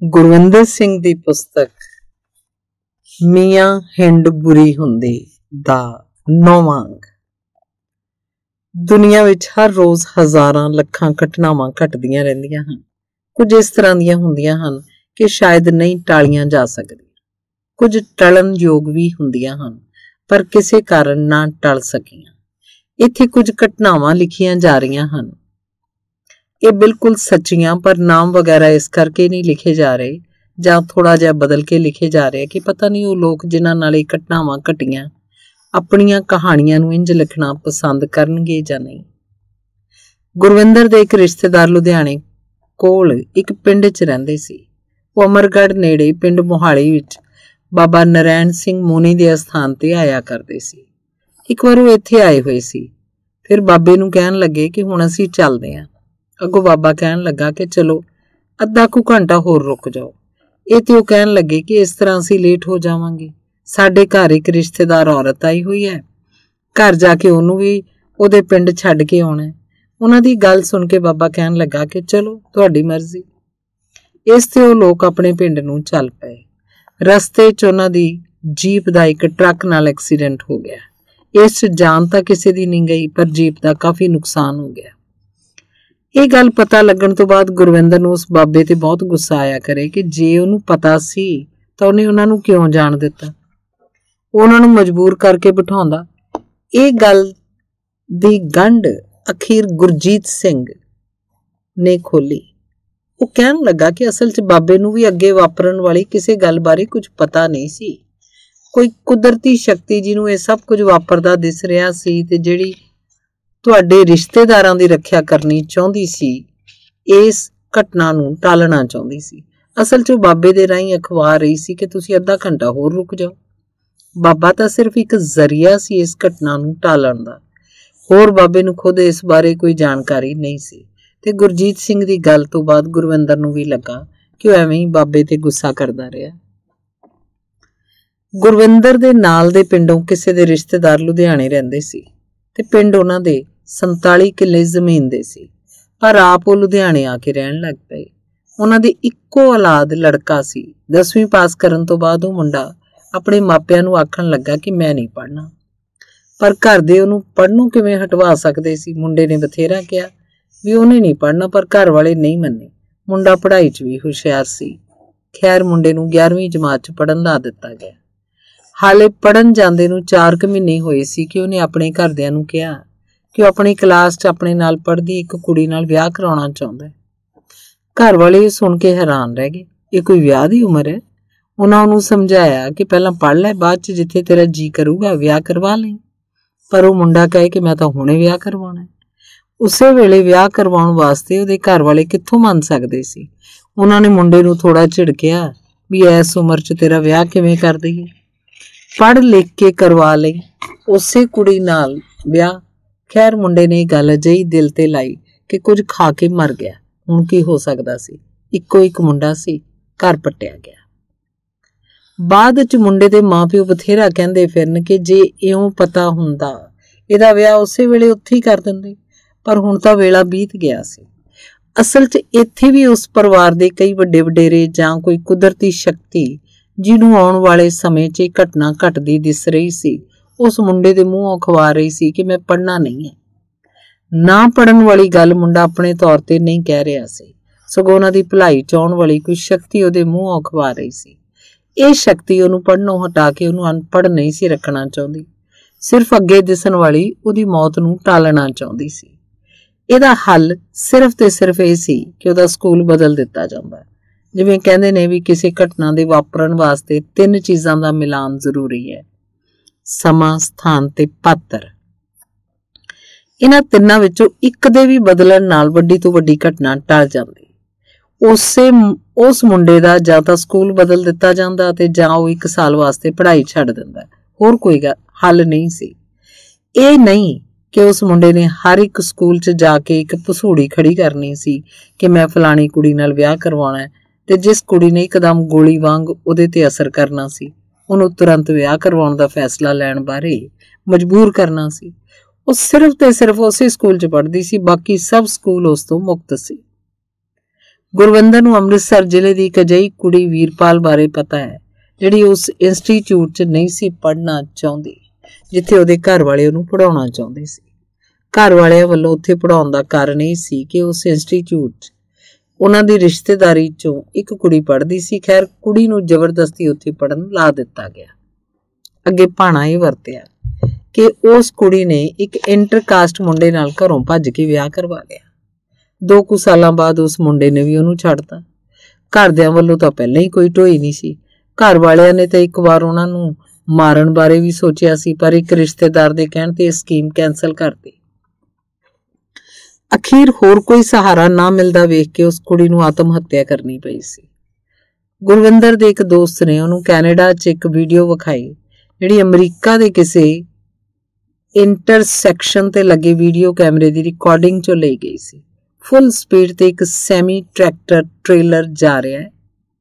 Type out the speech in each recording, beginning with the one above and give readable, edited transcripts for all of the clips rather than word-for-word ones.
ਗੁਰਵਿੰਦਰ ਸਿੰਘ ਦੀ ਪੁਸਤਕ ਮੀਆਂ ਹਿੰਡ ਬੁਰੀ ਹੁੰਦੀ ਦਾ 9ਵਾਂ ਅੰਗ। ਦੁਨੀਆ ਵਿੱਚ ਹਰ ਰੋਜ਼ ਹਜ਼ਾਰਾਂ ਲੱਖਾਂ ਘਟਨਾਵਾਂ ਘਟਦੀਆਂ ਰਹਿੰਦੀਆਂ ਹਨ। ਕੁਝ ਇਸ ਤਰ੍ਹਾਂ ਦੀਆਂ ਹੁੰਦੀਆਂ ਹਨ ਕਿ ਸ਼ਾਇਦ ਨਹੀਂ ਟਾਲੀਆਂ ਜਾ ਸਕਦੀਆਂ। ਕੁਝ ਟਲਣ ਯੋਗ ਵੀ ਹੁੰਦੀਆਂ ਹਨ ਪਰ ਕਿਸੇ ਕਾਰਨ ਨਾ ਟਲ ਸਕੀਆਂ। ਇੱਥੇ ਕੁਝ ਘਟਨਾਵਾਂ ਲਿਖੀਆਂ ਜਾ ਰਹੀਆਂ ਹਨ। ਇਹ ਬਿਲਕੁਲ ਸੱਚੀਆਂ ਪਰ ਨਾਮ ਵਗੈਰਾ ਇਸ ਕਰਕੇ ਨਹੀਂ ਲਿਖੇ ਜਾ ਰਹੇ ਜਾਂ ਥੋੜਾ ਜਿਹਾ ਬਦਲ ਕੇ ਲਿਖੇ ਜਾ ਰਹੇ ਕਿ ਪਤਾ ਨਹੀਂ ਉਹ ਲੋਕ ਜਿਨ੍ਹਾਂ ਨਾਲ ਇਹ ਘਟਨਾਵਾਂ ਘਟੀਆਂ ਆਪਣੀਆਂ ਕਹਾਣੀਆਂ ਨੂੰ ਇੰਜ ਲਿਖਣਾ ਪਸੰਦ ਕਰਨਗੇ ਜਾਂ ਨਹੀਂ। ਗੁਰਵਿੰਦਰ ਦੇ ਇੱਕ ਰਿਸ਼ਤੇਦਾਰ ਲੁਧਿਆਣੇ ਕੋਲ ਇੱਕ ਪਿੰਡ 'ਚ ਰਹਿੰਦੇ ਸੀ। ਉਹ ਅਮਰਗੜ੍ਹ ਨੇੜੇ ਪਿੰਡ ਮੋਹਾਲੀ ਵਿੱਚ ਬਾਬਾ ਨਰੈਣ ਸਿੰਘ ਮੋਨੀ ਦੇ ਅਸਥਾਨ ਤੇ ਆਇਆ ਕਰਦੇ ਸੀ। ਇੱਕ ਵਾਰ ਉਹ ਇੱਥੇ ਆਏ ਹੋਏ ਸੀ। ਫਿਰ ਬਾਬੇ ਨੂੰ ਕਹਿਣ ਲੱਗੇ ਕਿ ਹੁਣ ਅਸੀਂ ਚੱਲਦੇ ਹਾਂ। ਅੱਗੋਂ ਬਾਬਾ ਕਹਿਣ ਲੱਗਾ ਕਿ ਚਲੋ ਅੱਧਾ ਕੁ ਘੰਟਾ ਹੋਰ ਰੁਕ ਜਾਓ। ਇਹ ਤੇ ਉਹ ਕਹਿਣ ਲੱਗੇ ਕਿ ਇਸ ਤਰ੍ਹਾਂ ਅਸੀਂ ਲੇਟ ਹੋ ਜਾਵਾਂਗੇ। ਸਾਡੇ ਘਰ ਇੱਕ ਰਿਸ਼ਤੇਦਾਰ ਔਰਤ ਆਈ ਹੋਈ ਹੈ, ਘਰ ਜਾ ਕੇ ਉਹਨੂੰ ਵੀ ਉਹਦੇ ਪਿੰਡ ਛੱਡ ਕੇ ਆਉਣਾ। ਉਹਨਾਂ ਦੀ ਗੱਲ ਸੁਣ ਕੇ ਬਾਬਾ ਕਹਿਣ ਲੱਗਾ ਕਿ ਚਲੋ ਤੁਹਾਡੀ ਮਰਜ਼ੀ। ਇਸ ਤੇ ਉਹ ਲੋਕ ਆਪਣੇ ਪਿੰਡ ਨੂੰ ਚੱਲ ਪਏ। ਰਸਤੇ 'ਚ ਉਹਨਾਂ ਦੀ ਜੀਪ ਦਾ ਇੱਕ ਟਰੱਕ ਨਾਲ ਐਕਸੀਡੈਂਟ ਹੋ ਗਿਆ। ਇਸ 'ਚ ਜਾਨ ਤਾਂ ਕਿਸੇ ਦੀ ਨਹੀਂ ਗਈ ਪਰ ਜੀਪ ਦਾ ਕਾਫੀ ਨੁਕਸਾਨ ਹੋ ਗਿਆ। ਇਹ ਗੱਲ ਪਤਾ ਲੱਗਣ ਤੋਂ ਬਾਅਦ ਗੁਰਵਿੰਦਰ ਨੂੰ ਉਸ ਬਾਬੇ ਤੇ ਬਹੁਤ ਗੁੱਸਾ ਆਇਆ ਕਰੇ ਕਿ ਜੇ ਉਹਨੂੰ ਪਤਾ ਸੀ ਤਾਂ ਉਹਨੇ ਉਹਨਾਂ ਨੂੰ ਕਿਉਂ ਜਾਣ ਦਿੱਤਾ। ਉਹਨਾਂ ਨੂੰ ਮਜਬੂਰ ਕਰਕੇ ਬਿਠਾਉਂਦਾ। ਇਹ ਗੱਲ ਦੀ ਗੰਢ ਅਖੀਰ ਗੁਰਜੀਤ ਸਿੰਘ ਨੇ ਖੋਲੀ। ਉਹ ਕਹਿਣ ਲੱਗਾ ਕਿ ਅਸਲ 'ਚ ਬਾਬੇ ਨੂੰ ਵੀ ਅੱਗੇ ਵਾਪਰਨ ਵਾਲੀ ਕਿਸੇ ਗੱਲ ਬਾਰੇ ਕੁਝ ਪਤਾ ਨਹੀਂ ਸੀ। ਕੋਈ ਕੁਦਰਤੀ ਸ਼ਕਤੀ ਜਿਹਨੂੰ ਇਹ ਸਭ ਕੁਝ ਵਾਪਰਦਾ ਦਿਸ ਰਿਹਾ ਸੀ ਤੇ ਜਿਹੜੀ ਤੁਹਾਡੇ ਰਿਸ਼ਤੇਦਾਰਾਂ ਦੀ ਰੱਖਿਆ ਕਰਨੀ ਚਾਹੁੰਦੀ ਸੀ, ਇਸ ਘਟਨਾ ਨੂੰ ਟਾਲਣਾ ਚਾਹੁੰਦੀ ਸੀ। ਅਸਲ 'ਚ ਉਹ ਬਾਬੇ ਦੇ ਰਾਹੀਂ ਅਖਵਾ ਰਹੀ ਸੀ ਕਿ ਤੁਸੀਂ ਅੱਧਾ ਘੰਟਾ ਹੋਰ ਰੁਕ ਜਾਓ। ਬਾਬਾ ਤਾਂ ਸਿਰਫ ਇੱਕ ਜ਼ਰੀਆ ਸੀ ਇਸ ਘਟਨਾ ਨੂੰ ਟਾਲਣ ਦਾ। ਹੋਰ ਬਾਬੇ ਨੂੰ ਖੁਦ ਇਸ ਬਾਰੇ ਕੋਈ ਜਾਣਕਾਰੀ ਨਹੀਂ ਸੀ ਤੇ ਗੁਰਜੀਤ ਸਿੰਘ ਦੀ ਗੱਲ ਤੋਂ ਬਾਅਦ ਗੁਰਵਿੰਦਰ ਨੂੰ ਵੀ ਲੱਗਾ ਕਿ ਉਹ ਐਵੇਂ ਹੀ ਬਾਬੇ ਤੇ ਗੁੱਸਾ ਕਰਦਾ ਰਿਹਾ। ਗੁਰਵਿੰਦਰ ਦੇ ਨਾਲ ਦੇ ਪਿੰਡੋਂ ਕਿਸੇ ਦੇ ਰਿਸ਼ਤੇਦਾਰ ਲੁਧਿਆਣੇ ਰਹਿੰਦੇ ਸੀ ਤੇ ਪਿੰਡ ਉਹਨਾਂ ਦੇ 47 ਕਿੱਲੇ ਜ਼ਮੀਨ ਦੇ ਸੀ, ਪਰ ਆਪ ਉਹ ਲੁਧਿਆਣੇ ਆ ਕੇ ਰਹਿਣ ਲੱਗ ਪਏ। ਉਹਨਾਂ ਦੇ ਇੱਕੋ ਔਲਾਦ ਲੜਕਾ ਸੀ। 10ਵੀਂ ਪਾਸ ਕਰਨ ਤੋਂ ਬਾਅਦ ਉਹ ਮੁੰਡਾ ਆਪਣੇ ਮਾਪਿਆਂ ਨੂੰ ਆਖਣ ਲੱਗਾ ਕਿ ਮੈਂ ਨਹੀਂ ਪੜ੍ਹਨਾ, ਪਰ ਘਰ ਦੇ ਉਹਨੂੰ ਪੜ੍ਹਨੋਂ ਕਿਵੇਂ ਹਟਵਾ ਸਕਦੇ ਸੀ। ਮੁੰਡੇ ਨੇ ਬਥੇਰਾ ਕਿਹਾ ਵੀ ਉਹਨੇ ਨਹੀਂ ਪੜ੍ਹਨਾ ਪਰ ਘਰ ਵਾਲੇ ਨਹੀਂ ਮੰਨੇ। ਮੁੰਡਾ ਪੜ੍ਹਾਈ 'ਚ ਵੀ ਹੁਸ਼ਿਆਰ ਸੀ। ਖੈਰ ਮੁੰਡੇ ਨੂੰ 11ਵੀਂ ਜਮਾਤ 'ਚ ਪੜ੍ਹਨ ਲਾ ਦਿੱਤਾ ਗਿਆ। ਹਾਲੇ ਪੜ੍ਹਨ ਜਾਂਦੇ ਨੂੰ 4 ਕੁ ਮਹੀਨੇ ਹੋਏ ਸੀ ਕਿ ਉਹਨੇ ਆਪਣੇ ਘਰਦਿਆਂ ਨੂੰ ਕਿਹਾ ਕਿ ਉਹ ਆਪਣੀ ਕਲਾਸ 'ਚ ਆਪਣੇ ਨਾਲ ਪੜ੍ਹਦੀ ਇੱਕ ਕੁੜੀ ਨਾਲ ਵਿਆਹ ਕਰਾਉਣਾ ਚਾਹੁੰਦਾ ਹੈ। ਘਰ ਵਾਲੇ ਸੁਣ ਕੇ ਹੈਰਾਨ ਰਹਿ ਗਏ। ਇਹ ਕੋਈ ਵਿਆਹ ਦੀ ਉਮਰ ਹੈ? ਉਹਨਾਂ ਉਹਨੂੰ ਸਮਝਾਇਆ ਕਿ ਪਹਿਲਾਂ ਪੜ੍ਹ ਲੈ, ਬਾਅਦ 'ਚ ਜਿੱਥੇ ਤੇਰਾ ਜੀ ਕਰੂਗਾ ਵਿਆਹ ਕਰਵਾ ਲਈ। ਪਰ ਉਹ ਮੁੰਡਾ ਕਹੇ ਕਿ ਮੈਂ ਤਾਂ ਹੁਣੇ ਵਿਆਹ ਕਰਵਾਉਣਾ। ਉਸੇ ਵੇਲੇ ਵਿਆਹ ਕਰਵਾਉਣ ਵਾਸਤੇ ਉਹਦੇ ਘਰ ਵਾਲੇ ਕਿੱਥੋਂ ਮੰਨ ਸਕਦੇ ਸੀ। ਉਹਨਾਂ ਨੇ ਮੁੰਡੇ ਨੂੰ ਥੋੜਾ ਝਿੜਕਿਆ ਵੀ ਇਸ ਉਮਰ 'ਚ ਤੇਰਾ ਵਿਆਹ ਕਿਵੇਂ ਕਰ ਦਈਏ, ਪੜ੍ਹ ਲਿਖ ਕੇ ਕਰਵਾ ਲਈ ਉਸੇ ਕੁੜੀ ਨਾਲ ਵਿਆਹ। ਖੈਰ ਮੁੰਡੇ ਨੇ ਇਹ ਗੱਲ ਅਜਿਹੀ ਦਿਲ ਤੇ ਲਾਈ ਕਿ ਕੁਝ ਖਾ ਕੇ ਮਰ ਗਿਆ। ਹੁਣ ਕੀ ਹੋ ਸਕਦਾ ਸੀ? ਇੱਕੋ ਇੱਕ ਮੁੰਡਾ ਸੀ, ਘਰ ਪੱਟਿਆ ਗਿਆ। ਬਾਅਦ 'ਚ ਮੁੰਡੇ ਦੇ ਮਾਂ-ਪਿਓ ਬਥੇਰਾ ਕਹਿੰਦੇ ਫਿਰਨ ਕਿ ਜੇ ਇਉਂ ਪਤਾ ਹੁੰਦਾ ਇਹਦਾ ਵਿਆਹ ਉਸੇ ਵੇਲੇ ਉੱਥੇ ਹੀ ਕਰ ਦਿੰਦੇ, ਪਰ ਹੁਣ ਤਾਂ ਵੇਲਾ ਬੀਤ ਗਿਆ ਸੀ। ਅਸਲ 'ਚ ਇੱਥੇ ਵੀ ਉਸ ਪਰਿਵਾਰ ਦੇ ਕਈ ਵੱਡੇ ਵਡੇਰੇ ਜਾਂ ਕੋਈ ਕੁਦਰਤੀ ਸ਼ਕਤੀ ਜਿਹਨੂੰ ਆਉਣ ਵਾਲੇ ਸਮੇਂ 'ਚ ਘਟਨਾ ਘਟਦੀ ਦਿਸ ਰਹੀ ਸੀ, ਉਸ ਮੁੰਡੇ ਦੇ ਮੂੰਹੋਂ ਖਵਾ ਰਹੀ ਸੀ ਕਿ ਮੈਂ ਪੜ੍ਹਨਾ ਨਹੀਂ ਹੈ। ਨਾ ਪੜ੍ਹਨ ਵਾਲੀ ਗੱਲ ਮੁੰਡਾ ਆਪਣੇ ਤੌਰ ਤੇ ਨਹੀਂ ਕਹਿ ਰਿਹਾ ਸੀ, ਸਗੋਂ ਉਹਨਾਂ ਦੀ ਭਲਾਈ ਚਾਹੁਣ ਵਾਲੀ ਕੋਈ ਸ਼ਕਤੀ ਉਹਦੇ ਮੂੰਹੋਂ ਖਵਾ ਰਹੀ ਸੀ। ਇਹ ਸ਼ਕਤੀ ਉਹਨੂੰ ਪੜ੍ਹਨੋਂ ਹਟਾ ਕੇ ਉਹਨੂੰ ਅਨਪੜ੍ਹ ਨਹੀਂ ਸੀ ਰੱਖਣਾ ਚਾਹੁੰਦੀ, ਸਿਰਫ ਅੱਗੇ ਦਿਸਣ ਵਾਲੀ ਉਹਦੀ ਮੌਤ ਨੂੰ ਟਾਲਣਾ ਚਾਹੁੰਦੀ ਸੀ। ਇਹਦਾ ਹੱਲ ਸਿਰਫ ਤੇ ਸਿਰਫ ਇਹ ਸੀ ਕਿ ਉਹਦਾ ਸਕੂਲ ਬਦਲ ਦਿੱਤਾ ਜਾਂਦਾ। ਜਿਵੇਂ ਕਹਿੰਦੇ ਨੇ ਵੀ ਕਿਸੇ ਘਟਨਾ ਦੇ ਵਾਪਰਨ ਵਾਸਤੇ 3 ਚੀਜ਼ਾਂ ਦਾ ਮਿਲਾਨ ਜ਼ਰੂਰੀ ਹੈ: ਸਮਾਂ, ਸਥਾਨ ਤੇ ਪਾਤਰ। ਇਹਨਾਂ ਤਿੰਨਾਂ ਵਿੱਚੋਂ ਇੱਕ ਦੇ ਵੀ ਬਦਲਣ ਨਾਲ ਵੱਡੀ ਤੋਂ ਵੱਡੀ ਘਟਨਾ ਟਲ ਜਾਂਦੀ। ਉਸ ਮੁੰਡੇ ਦਾ ਜਾਂ ਤਾਂ ਸਕੂਲ ਬਦਲ ਦਿੱਤਾ ਜਾਂਦਾ ਤੇ ਜਾਂ ਉਹ 1 ਸਾਲ ਵਾਸਤੇ ਪੜ੍ਹਾਈ ਛੱਡ ਦਿੰਦਾ। ਹੋਰ ਕੋਈ ਹੱਲ ਨਹੀਂ ਸੀ। ਇਹ ਨਹੀਂ ਕਿ ਉਸ ਮੁੰਡੇ ਨੇ ਹਰ ਇੱਕ ਸਕੂਲ 'ਚ ਜਾ ਕੇ ਇੱਕ ਭਸੂੜੀ ਖੜੀ ਕਰਨੀ ਸੀ ਕਿ ਮੈਂ ਫਲਾਣੀ ਕੁੜੀ ਨਾਲ ਵਿਆਹ ਕਰਵਾਉਣਾ ਤੇ ਜਿਸ ਕੁੜੀ ਨੇ ਇੱਕਦਮ ਗੋਲੀ ਵਾਂਗ ਉਹਦੇ ਤੇ ਅਸਰ ਕਰਨਾ ਸੀ ਉਹਨੂੰ ਤੁਰੰਤ ਵਿਆਹ ਕਰਵਾਉਣ ਦਾ ਫੈਸਲਾ ਲੈਣ ਬਾਰੇ ਮਜਬੂਰ ਕਰਨਾ ਸੀ। ਉਹ ਸਿਰਫ ਤੇ ਸਿਰਫ ਉਸੇ ਸਕੂਲ 'ਚ ਪੜ੍ਹਦੀ ਸੀ, ਬਾਕੀ ਸਭ ਸਕੂਲ ਉਸ ਤੋਂ ਮੁਕਤ ਸੀ। ਗੁਰਵਿੰਦਰ ਨੂੰ ਅੰਮ੍ਰਿਤਸਰ ਜ਼ਿਲ੍ਹੇ ਦੀ ਇੱਕ ਅਜਿਹੀ ਕੁੜੀ ਵੀਰਪਾਲ ਬਾਰੇ ਪਤਾ ਹੈ ਜਿਹੜੀ ਉਸ ਇੰਸਟੀਚਿਊਟ 'ਚ ਨਹੀਂ ਸੀ ਪੜ੍ਹਨਾ ਚਾਹੁੰਦੀ ਜਿੱਥੇ ਉਹਦੇ ਘਰ ਵਾਲੇ ਉਹਨੂੰ ਪੜ੍ਹਾਉਣਾ ਚਾਹੁੰਦੇ ਸੀ। ਘਰ ਵਾਲਿਆਂ ਵੱਲੋਂ ਉੱਥੇ ਪੜ੍ਹਾਉਣ ਦਾ ਕਾਰਨ ਇਹ ਸੀ ਕਿ ਉਸ ਇੰਸਟੀਚਿਊਟ 'ਚ ਉਹਨਾਂ ਦੀ ਰਿਸ਼ਤੇਦਾਰੀ 'ਚੋਂ ਇੱਕ ਕੁੜੀ ਪੜ੍ਹਦੀ ਸੀ। ਖੈਰ, ਕੁੜੀ ਨੂੰ ਜ਼ਬਰਦਸਤੀ ਉੱਥੇ ਪੜ੍ਹਨ ਲਾ ਦਿੱਤਾ ਗਿਆ। ਅੱਗੇ ਭਾਣਾ ਇਹ ਵਰਤਿਆ ਕਿ ਉਸ ਕੁੜੀ ਨੇ ਇੱਕ ਇੰਟਰਕਾਸਟ ਮੁੰਡੇ ਨਾਲ ਘਰੋਂ ਭੱਜ ਕੇ ਵਿਆਹ ਕਰਵਾ ਲਿਆ। 2 ਕੁ ਸਾਲਾਂ ਬਾਅਦ ਉਸ ਮੁੰਡੇ ਨੇ ਵੀ ਉਹਨੂੰ ਛੱਡਤਾ। ਘਰਦਿਆਂ ਵੱਲੋਂ ਤਾਂ ਪਹਿਲਾਂ ਹੀ ਕੋਈ ਢੋਈ ਨਹੀਂ ਸੀ। ਘਰ ਵਾਲਿਆਂ ਨੇ ਤਾਂ ਇੱਕ ਵਾਰ ਉਹਨਾਂ ਨੂੰ ਮਾਰਨ ਬਾਰੇ ਵੀ ਸੋਚਿਆ ਸੀ, ਪਰ ਇੱਕ ਰਿਸ਼ਤੇਦਾਰ ਦੇ ਕਹਿਣ ਤੇ ਇਹ ਸਕੀਮ ਕੈਂਸਲ ਕਰਤੀ। ਅਖੀਰ ਹੋਰ ਕੋਈ ਸਹਾਰਾ ਨਾ ਮਿਲਦਾ ਵੇਖ ਕੇ ਉਸ ਕੁੜੀ ਨੂੰ ਆਤਮ ਹੱਤਿਆ ਕਰਨੀ ਪਈ ਸੀ। ਗੁਰਵਿੰਦਰ ਦੇ ਇੱਕ ਦੋਸਤ ਨੇ ਉਹਨੂੰ ਕੈਨੇਡਾ 'ਚ ਇੱਕ ਵੀਡੀਓ ਵਿਖਾਈ ਜਿਹੜੀ ਅਮਰੀਕਾ ਦੇ ਕਿਸੇ ਇੰਟਰਸੈਕਸ਼ਨ ਤੇ ਲੱਗੇ ਵੀਡੀਓ ਕੈਮਰੇ ਦੀ ਰਿਕਾਰਡਿੰਗ 'ਚੋਂ ਲਈ ਗਈ ਸੀ। ਫੁੱਲ ਸਪੀਡ ਤੇ ਇੱਕ ਸੈਮੀ ਟਰੈਕਟਰ ਟ੍ਰੇਲਰ ਜਾ ਰਿਹਾ ਹੈ।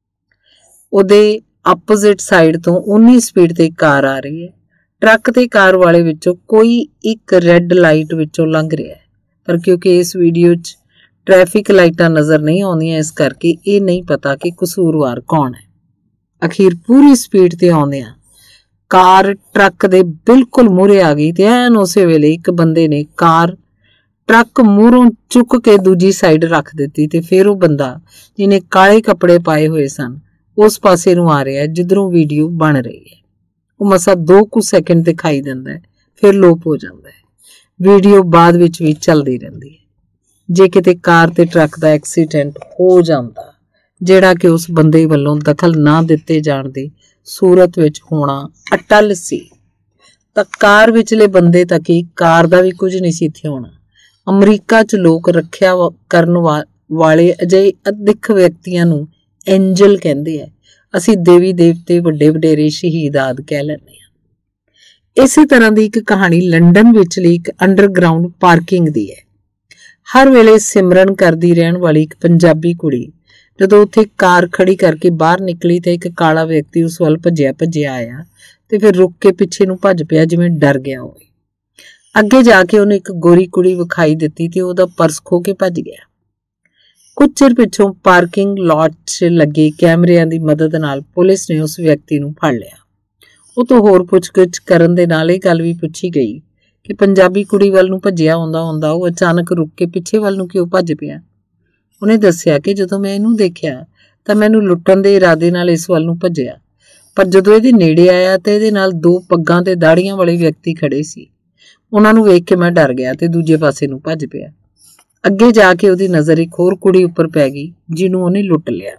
ਉਹਦੇ ਆਪੋਜ਼ਿਟ ਸਾਈਡ ਤੋਂ 19 ਸਪੀਡ ਤੇ ਕਾਰ ਆ ਰਹੀ ਹੈ। ਟਰੱਕ ਤੇ ਕਾਰ ਵਾਲੇ ਵਿੱਚੋਂ ਕੋਈ ਇੱਕ ਰੈੱਡ ਲਾਈਟ ਵਿੱਚੋਂ ਲੰਘ ਰਿਹਾ ਹੈ, ਪਰ ਕਿਉਂਕਿ ਇਸ ਵੀਡੀਓ 'ਚ ਟ੍ਰੈਫਿਕ ਲਾਈਟਾਂ ਨਜ਼ਰ ਨਹੀਂ ਆਉਂਦੀਆਂ, ਇਸ ਕਰਕੇ ਇਹ ਨਹੀਂ ਪਤਾ ਕਿ ਕਸੂਰਵਾਰ ਕੌਣ ਹੈ। ਅਖੀਰ ਪੂਰੀ ਸਪੀਡ ਤੇ ਆਉਂਦਿਆਂ ਕਾਰ ਟਰੱਕ ਦੇ ਬਿਲਕੁਲ ਮੂਹਰੇ ਆ ਗਈ ਤੇ ਐਨ ਉਸੇ ਵੇਲੇ ਇੱਕ ਬੰਦੇ ਨੇ ਕਾਰ ਟਰੱਕ ਮੂਹਰੋਂ ਚੁੱਕ ਕੇ ਦੂਜੀ ਸਾਈਡ ਰੱਖ ਦਿੱਤੀ ਤੇ ਫਿਰ ਉਹ ਬੰਦਾ ਜਿਹਨੇ ਕਾਲੇ ਕੱਪੜੇ ਪਾਏ ਹੋਏ ਸਨ ਉਸ ਪਾਸੇ ਨੂੰ ਆ ਰਿਹਾ ਜਿੱਧਰੋਂ ਵੀਡੀਓ ਬਣ ਰਹੀ ਹੈ। ਉਹ ਮਸਾ 2 ਕੁ ਸੈਕਿੰਡ ਦਿਖਾਈ ਦਿੰਦਾ ਹੈ, ਫਿਰ ਲੋਪ ਹੋ ਜਾਂਦਾ ਹੈ। ਵੀਡੀਓ ਬਾਅਦ ਵਿੱਚ ਵੀ ਚੱਲਦੀ ਰਹਿੰਦੀ ਹੈ। ਜੇ ਕਿਤੇ ਕਾਰ ਤੇ ਟਰੱਕ ਦਾ ਐਕਸੀਡੈਂਟ ਹੋ ਜਾਂਦਾ ਜਿਹੜਾ ਕਿ ਉਸ ਬੰਦੇ ਵੱਲੋਂ ਦਖਲ ਨਾ ਦਿੱਤੇ ਜਾਣ ਦੀ ਸੂਰਤ ਵਿੱਚ ਹੋਣਾ ਅਟਲ ਸੀ, ਤਾਂ ਕਾਰ ਵਿਚਲੇ ਬੰਦੇ ਤੱਕ ਹੀ ਕਾਰ ਦਾ ਵੀ ਕੁਝ ਨਹੀਂ ਸੀ ਇੱਥੇ ਹੋਣਾ। ਅਮਰੀਕਾ 'ਚ ਲੋਕ ਰੱਖਿਆ ਕਰਨ ਵਾਲੇ ਅਜਿਹੇ ਅਦਿੱਖ ਵਿਅਕਤੀਆਂ ਨੂੰ ਐਂਜਲ ਕਹਿੰਦੇ ਆ। ਅਸੀਂ ਦੇਵੀ ਦੇਵਤੇ, ਵੱਡੇ ਵਡੇਰੇ, ਸ਼ਹੀਦ ਆਦਿ ਕਹਿ ਲੈਂਦੇ ਹਾਂ। ਇਸੇ ਤਰ੍ਹਾਂ ਦੀ ਇੱਕ ਕਹਾਣੀ ਲੰਡਨ ਵਿਚਲੀ ਇੱਕ ਅੰਡਰਗਰਾਊਂਡ ਪਾਰਕਿੰਗ ਦੀ ਹੈ। ਹਰ ਵੇਲੇ ਸਿਮਰਨ ਕਰਦੀ ਰਹਿਣ ਵਾਲੀ ਇੱਕ ਪੰਜਾਬੀ ਕੁੜੀ ਜਦੋਂ ਉੱਥੇ ਕਾਰ ਖੜੀ ਕਰਕੇ ਬਾਹਰ ਨਿਕਲੀ ਤਾਂ ਇੱਕ ਕਾਲਾ ਵਿਅਕਤੀ ਉਸ ਵੱਲ ਭੱਜਿਆ ਆਇਆ ਤੇ ਫਿਰ ਰੁਕ ਕੇ ਪਿੱਛੇ ਨੂੰ ਭੱਜ ਪਿਆ ਜਿਵੇਂ ਡਰ ਗਿਆ ਹੋਵੇ। ਅੱਗੇ ਜਾ ਕੇ ਉਹਨੇ ਇੱਕ ਗੋਰੀ ਕੁੜੀ ਵਿਖਾਈ ਦਿੱਤੀ ਤੇ ਉਹਦਾ ਪਰਸ ਖੋ ਕੇ ਭੱਜ ਗਿਆ। ਕੁਝ ਚਿਰ ਪਿੱਛੋਂ ਪਾਰਕਿੰਗ ਲਾਟ 'ਚ ਲੱਗੇ ਕੈਮਰਿਆਂ ਦੀ ਮਦਦ ਨਾਲ ਪੁਲਿਸ ਨੇ ਉਸ ਵਿਅਕਤੀ ਨੂੰ ਫੜ ਲਿਆ। ਉਹ ਤੋਂ ਹੋਰ ਪੁੱਛਗਿੱਛ ਕਰਨ ਦੇ ਨਾਲ ਇਹ ਗੱਲ ਵੀ ਪੁੱਛੀ ਗਈ ਕਿ ਪੰਜਾਬੀ ਕੁੜੀ ਵੱਲ ਨੂੰ ਭੱਜਿਆ ਹੁੰਦਾ ਉਹ ਅਚਾਨਕ ਰੁਕ ਕੇ ਪਿੱਛੇ ਵੱਲ ਨੂੰ ਕਿਉਂ ਭੱਜ ਪਿਆ। ਉਹਨੇ ਦੱਸਿਆ ਕਿ ਜਦੋਂ ਮੈਂ ਇਹਨੂੰ ਦੇਖਿਆ ਤਾਂ ਮੈਨੂੰ ਲੁੱਟਣ ਦੇ ਇਰਾਦੇ ਨਾਲ ਇਸ ਵੱਲ ਨੂੰ ਭੱਜਿਆ, ਪਰ ਜਦੋਂ ਇਹਦੇ ਨੇੜੇ ਆਇਆ ਤਾਂ ਇਹਦੇ ਨਾਲ 2 ਪੱਗਾਂ ਤੇ ਦਾੜੀਆਂ ਵਾਲੇ ਵਿਅਕਤੀ ਖੜੇ ਸੀ। ਉਹਨਾਂ ਨੂੰ ਵੇਖ ਕੇ ਮੈਂ ਡਰ ਗਿਆ ਤੇ ਦੂਜੇ ਪਾਸੇ ਨੂੰ ਭੱਜ ਪਿਆ। ਅੱਗੇ ਜਾ ਕੇ ਉਹਦੀ ਨਜ਼ਰ ਇੱਕ ਹੋਰ ਕੁੜੀ ਉੱਪਰ ਪੈ ਗਈ ਜਿਹਨੂੰ ਉਹਨੇ ਲੁੱਟ ਲਿਆ।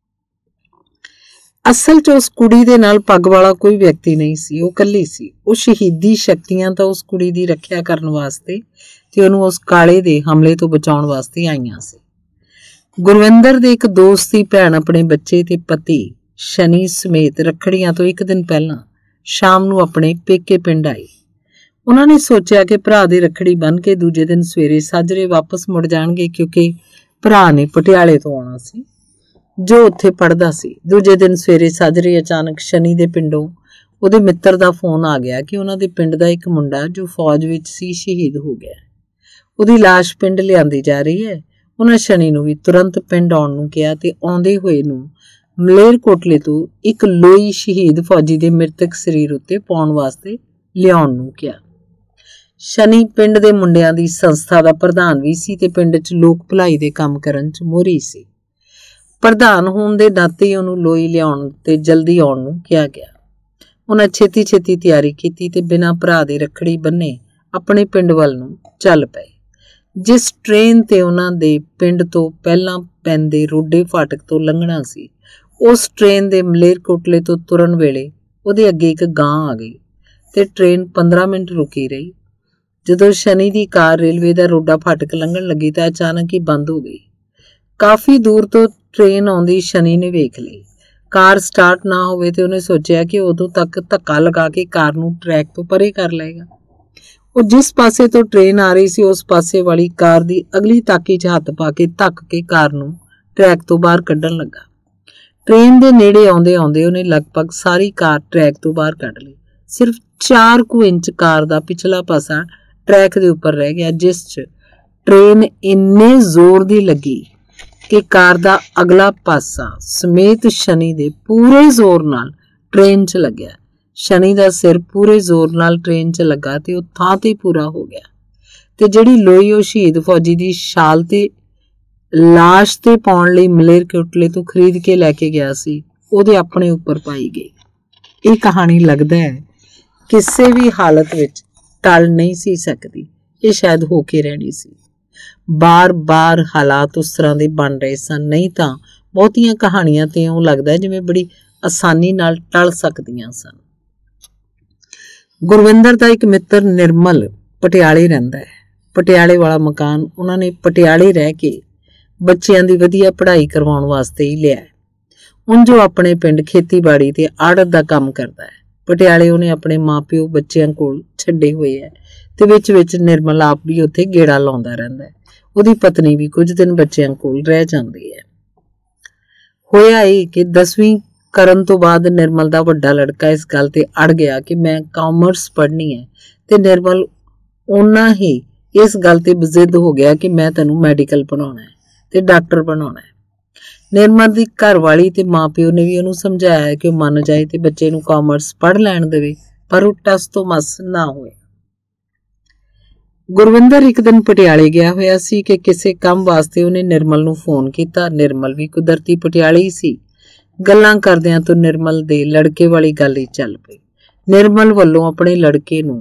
ਅਸਲ 'ਚ ਉਸ ਕੁੜੀ ਦੇ ਨਾਲ ਪੱਗ ਵਾਲਾ ਕੋਈ ਵਿਅਕਤੀ ਨਹੀਂ ਸੀ, ਉਹ ਇਕੱਲੀ ਸੀ। ਉਹ ਸ਼ਹੀਦੀ ਸ਼ਕਤੀਆਂ ਤਾਂ ਉਸ ਕੁੜੀ ਦੀ ਰੱਖਿਆ ਕਰਨ ਵਾਸਤੇ ਤੇ ਉਹਨੂੰ ਉਸ ਕਾਲੇ ਦੇ ਹਮਲੇ ਤੋਂ ਬਚਾਉਣ ਵਾਸਤੇ ਆਈਆਂ ਸੀ। ਗੁਰਵਿੰਦਰ ਦੇ ਇੱਕ ਦੋਸਤ ਦੀ ਭੈਣ ਆਪਣੇ ਬੱਚੇ ਤੇ ਪਤੀ ਸ਼ਨੀ ਸਮੇਤ ਰੱਖੜੀਆਂ ਤੋਂ ਇੱਕ ਦਿਨ ਪਹਿਲਾਂ ਸ਼ਾਮ ਨੂੰ ਆਪਣੇ ਪੇਕੇ ਪਿੰਡ ਆਈ। ਉਹਨਾਂ ਨੇ ਸੋਚਿਆ ਕਿ ਭਰਾ ਦੀ ਰੱਖੜੀ ਬੰਨ੍ਹ ਕੇ ਦੂਜੇ ਦਿਨ ਸਵੇਰੇ ਸਾਜਰੇ ਵਾਪਸ ਮੁੜ ਜਾਣਗੇ, ਕਿਉਂਕਿ ਭਰਾ ਨੇ ਪਟਿਆਲੇ ਤੋਂ ਆਉਣਾ ਸੀ ਜੋ ਉੱਥੇ ਪੜ੍ਹਦਾ ਸੀ। ਦੂਜੇ ਦਿਨ ਸਵੇਰੇ ਸਾਜਰੇ ਅਚਾਨਕ ਸ਼ਨੀ ਦੇ ਪਿੰਡੋਂ ਉਹਦੇ ਮਿੱਤਰ ਦਾ ਫੋਨ ਆ ਗਿਆ ਕਿ ਉਹਨਾਂ ਦੇ ਪਿੰਡ ਦਾ ਇੱਕ ਮੁੰਡਾ ਜੋ ਫੌਜ ਵਿੱਚ ਸੀ ਸ਼ਹੀਦ ਹੋ ਗਿਆ। ਉਹਦੀ ਲਾਸ਼ ਪਿੰਡ ਲਿਆਂਦੀ ਜਾ ਰਹੀ ਹੈ। ਉਹਨਾਂ ਸ਼ਨੀ ਨੂੰ ਵੀ ਤੁਰੰਤ ਪਿੰਡ ਆਉਣ ਨੂੰ ਕਿਹਾ ਤੇ ਆਉਂਦੇ ਹੋਏ ਨੂੰ ਮਲੇਰਕੋਟਲੇ ਤੋਂ ਇੱਕ ਲੋਈ ਸ਼ਹੀਦ ਫੌਜੀ ਦੇ ਮ੍ਰਿਤਕ ਸਰੀਰ ਉੱਤੇ ਪਾਉਣ ਵਾਸਤੇ ਲਿਆਉਣ ਨੂੰ ਕਿਹਾ। ਸ਼ਨੀ ਪਿੰਡ ਦੇ ਮੁੰਡਿਆਂ ਦੀ ਸੰਸਥਾ ਦਾ ਪ੍ਰਧਾਨ ਵੀ ਸੀ ਤੇ ਪਿੰਡ 'ਚ ਲੋਕ ਭਲਾਈ ਦੇ ਕੰਮ ਕਰਨ 'ਚ ਮੋਹਰੀ ਸੀ। ਪ੍ਰਧਾਨ ਹੋਣ ਦੇ ਨਾਤੇ ਉਹਨੂੰ ਲੋਈ ਲਿਆਉਣ ਤੇ ਜਲਦੀ ਆਉਣ ਨੂੰ ਕਿਹਾ ਗਿਆ। ਉਹਨਾਂ ਛੇਤੀ ਤਿਆਰੀ ਕੀਤੀ ਤੇ ਬਿਨਾਂ ਭਰਾ ਦੇ ਰੱਖੜੀ ਬੰਨੇ ਆਪਣੇ ਪਿੰਡ ਵੱਲ ਨੂੰ ਚੱਲ ਪਏ। ਜਿਸ ਟ੍ਰੇਨ ਤੇ ਉਹਨਾਂ ਦੇ ਪਿੰਡ ਤੋਂ ਪਹਿਲਾਂ ਪੈਂਦੇ ਰੋਡੇ ਫਾਟਕ ਤੋਂ ਲੰਘਣਾ ਸੀ, ਉਸ ਟ੍ਰੇਨ ਦੇ ਮਲੇਰਕੋਟਲੇ ਤੋਂ ਤੁਰਨ ਵੇਲੇ ਉਹਦੇ ਅੱਗੇ ਇੱਕ ਗਾਂ ਆ ਗਈ ਤੇ ਟ੍ਰੇਨ 15 ਮਿੰਟ ਰੁਕੀ ਰਹੀ। ਜਦੋਂ ਸ਼ਨੀ ਦੀ ਕਾਰ ਰੇਲਵੇ ਦਾ ਰੋਡਾ ਫਾਟਕ ਲੰਘਣ ਲੱਗੀ ਤਾਂ ਅਚਾਨਕ ਹੀ ਬੰਦ ਹੋ ਗਈ। ਕਾਫੀ ਦੂਰ ਤੋਂ ਟ੍ਰੇਨ ਆਉਂਦੀ ਸ਼ਨੀ ਨੇ ਵੇਖ ਲਈ। ਕਾਰ ਸਟਾਰਟ ਨਾ ਹੋਵੇ ਤੇ ਉਹਨੇ ਸੋਚਿਆ ਕਿ ਉਦੋਂ ਤੱਕ ਧੱਕਾ ਲਗਾ ਕੇ ਕਾਰ ਨੂੰ ਟਰੈਕ ਤੋਂ ਪਰੇ ਕਰ ਲਏਗਾ। ਉਹ ਜਿਸ ਪਾਸੇ ਤੋਂ ਟ੍ਰੇਨ ਆ ਰਹੀ ਸੀ ਉਸ ਪਾਸੇ ਵਾਲੀ ਕਾਰ ਦੀ ਅਗਲੀ ਤਾਕੀ 'ਚ ਹੱਥ ਪਾ ਕੇ ਧੱਕ ਕੇ ਕਾਰ ਨੂੰ ਟਰੈਕ ਤੋਂ ਬਾਹਰ ਕੱਢਣ ਲੱਗਾ। ਟ੍ਰੇਨ ਦੇ ਨੇੜੇ ਆਉਂਦੇ ਉਹਨੇ ਲਗਭਗ ਸਾਰੀ ਕਾਰ ਟਰੈਕ ਤੋਂ ਬਾਹਰ ਕੱਢ ਲਈ। ਸਿਰਫ 4 ਕੁ ਇੰਚ ਕਾਰ ਦਾ ਪਿਛਲਾ ਪਾਸਾ ਟਰੈਕ ਦੇ ਉੱਪਰ ਰਹਿ ਗਿਆ, ਜਿਸ 'ਚ ਟ੍ਰੇਨ ਇੰਨੇ ਜ਼ੋਰ ਦੀ ਲੱਗੀ कि कार दा अगला पासा समेत शनि दे पूरे जोर नाल ट्रेन च लग्या। शनि दा सिर पूरे जोर नाल ट्रेन च लगा ते ओह थां ते पूरा हो गया ते जिहड़ी लोई ओह शहीद फौजी दी शाल ते लाश ते पाउण लई मलेरकोटले तो खरीद के लैके गया सी ओहदे अपने उपर पाई गई। ਇਹ कहानी लगता है किसी भी हालत विच टल नहीं सी सकती, ये शायद हो के रहनी सी। बार बार हालात उस तरह के बन रहे सन, नहीं तो बहुतियां कहानियां ते इउं लगदा है जिवें बड़ी आसानी नाल टल सकदियां सन। गुरविंदर दा एक मित्र निर्मल पटियाले रहिंदा है। पटियाले वाला मकान उन्होंने पटियाले रह के बच्चों की वधिया पढ़ाई करवाउण वास्ते ही लिया। उंज वो अपने पिंड खेतीबाड़ी ते आड़त दा काम करता है। पटियाले उन्हें अपने माँ प्यो बच्चों कोल छड्डे हुए है ते विच विच निर्मल आप भी उत्थे गेड़ा लाउंदा रहिंदा है। उहदी पत्नी भी कुछ दिन बच्चों कोल रह जांदी है। होया ये कि 10वीं करन तो बाद निर्मल दा वड्डा लड़का इस गल ते अड़ गया कि मैं कामर्स पढ़नी है ते निर्मल उन्ना ही इस गल ते बजिद हो गया कि मैं तैनूं मैडिकल पढ़ाउणा है ते डॉक्टर बनाउणा है। निर्मल दी घरवाली ते माँ प्यो ने भी उन्हें समझाया कि मन जाए तो बच्चे नूं कामर्स पढ़ लैण देवे, पर वो टस तो मस ना होए। गुरविंदर एक दिन पटियाले गया होया सी कि किसी काम वास्ते उन्हें निर्मल नूं फोन किया। निर्मल भी कुदरती पटियाले ही सी। गल्लां करदियां तो निर्मल दे लड़के वाली गल ही चल पई। निर्मल वल्लों अपने लड़के नूं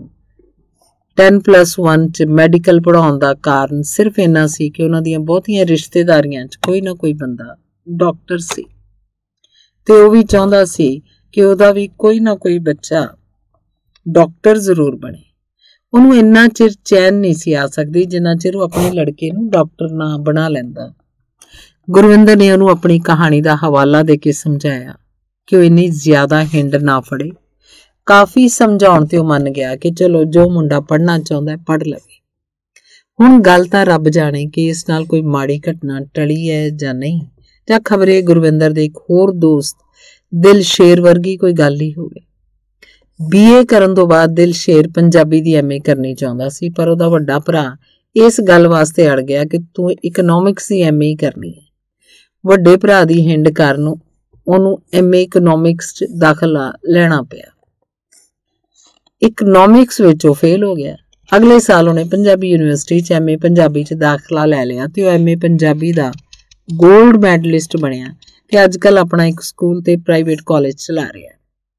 10+1 च मैडिकल पढ़ाउण दा कारण सिर्फ इन्ना सी कि उन्हां दीयां बहुतियां रिश्तेदारियां च कोई ना कोई बंदा डॉक्टर सी ते वो भी चाहुंदा सी कि उहदा भी कोई ना कोई बच्चा डॉक्टर जरूर बने। उन्होंने इन्ना चिर चैन नहीं सी आ सकती जिन्ना चिर वो अपने लड़के नूं डॉक्टर ना बना लैंदा। गुरविंदर ने उन्होंने अपनी कहानी का हवाला दे के समझाया कि वो इन्नी ज्यादा हिंड ना फड़े। काफी समझाउण ते मन गया कि चलो जो मुंडा पढ़ना चाहुंदा है पढ़ लवे। हुण गल तां रब जाने कि इस नाल कोई माड़ी घटना टली है जां नहीं, जां खबरे गुरविंदर दे एक होर दोस्त दिलशेर वर्गी कोई गल ही होवे। BA करन तो बाद दिलशेर पंजाबी दी MA करनी चाहुंदा सी, पर उहदा वड्डा भरा इस गल वास्ते अड़ गया कि तू इकनॉमिक्स दी MA करनी है। वड्डे भरा दी हिंड कारण उहनूं MA इकनॉमिक्स च दाखला लेना पिया। इकनॉमिक्स विच वो फेल हो गया। अगले साल उन्हें पंजाबी यूनिवर्सिटी च MA पंजाबी च दाखला ले लिया ते वो MA पंजाबी दा गोल्ड मैडलिस्ट बनिया ते अजकल अपना एक स्कूल ते प्राइवेट कॉलेज चला रहा है।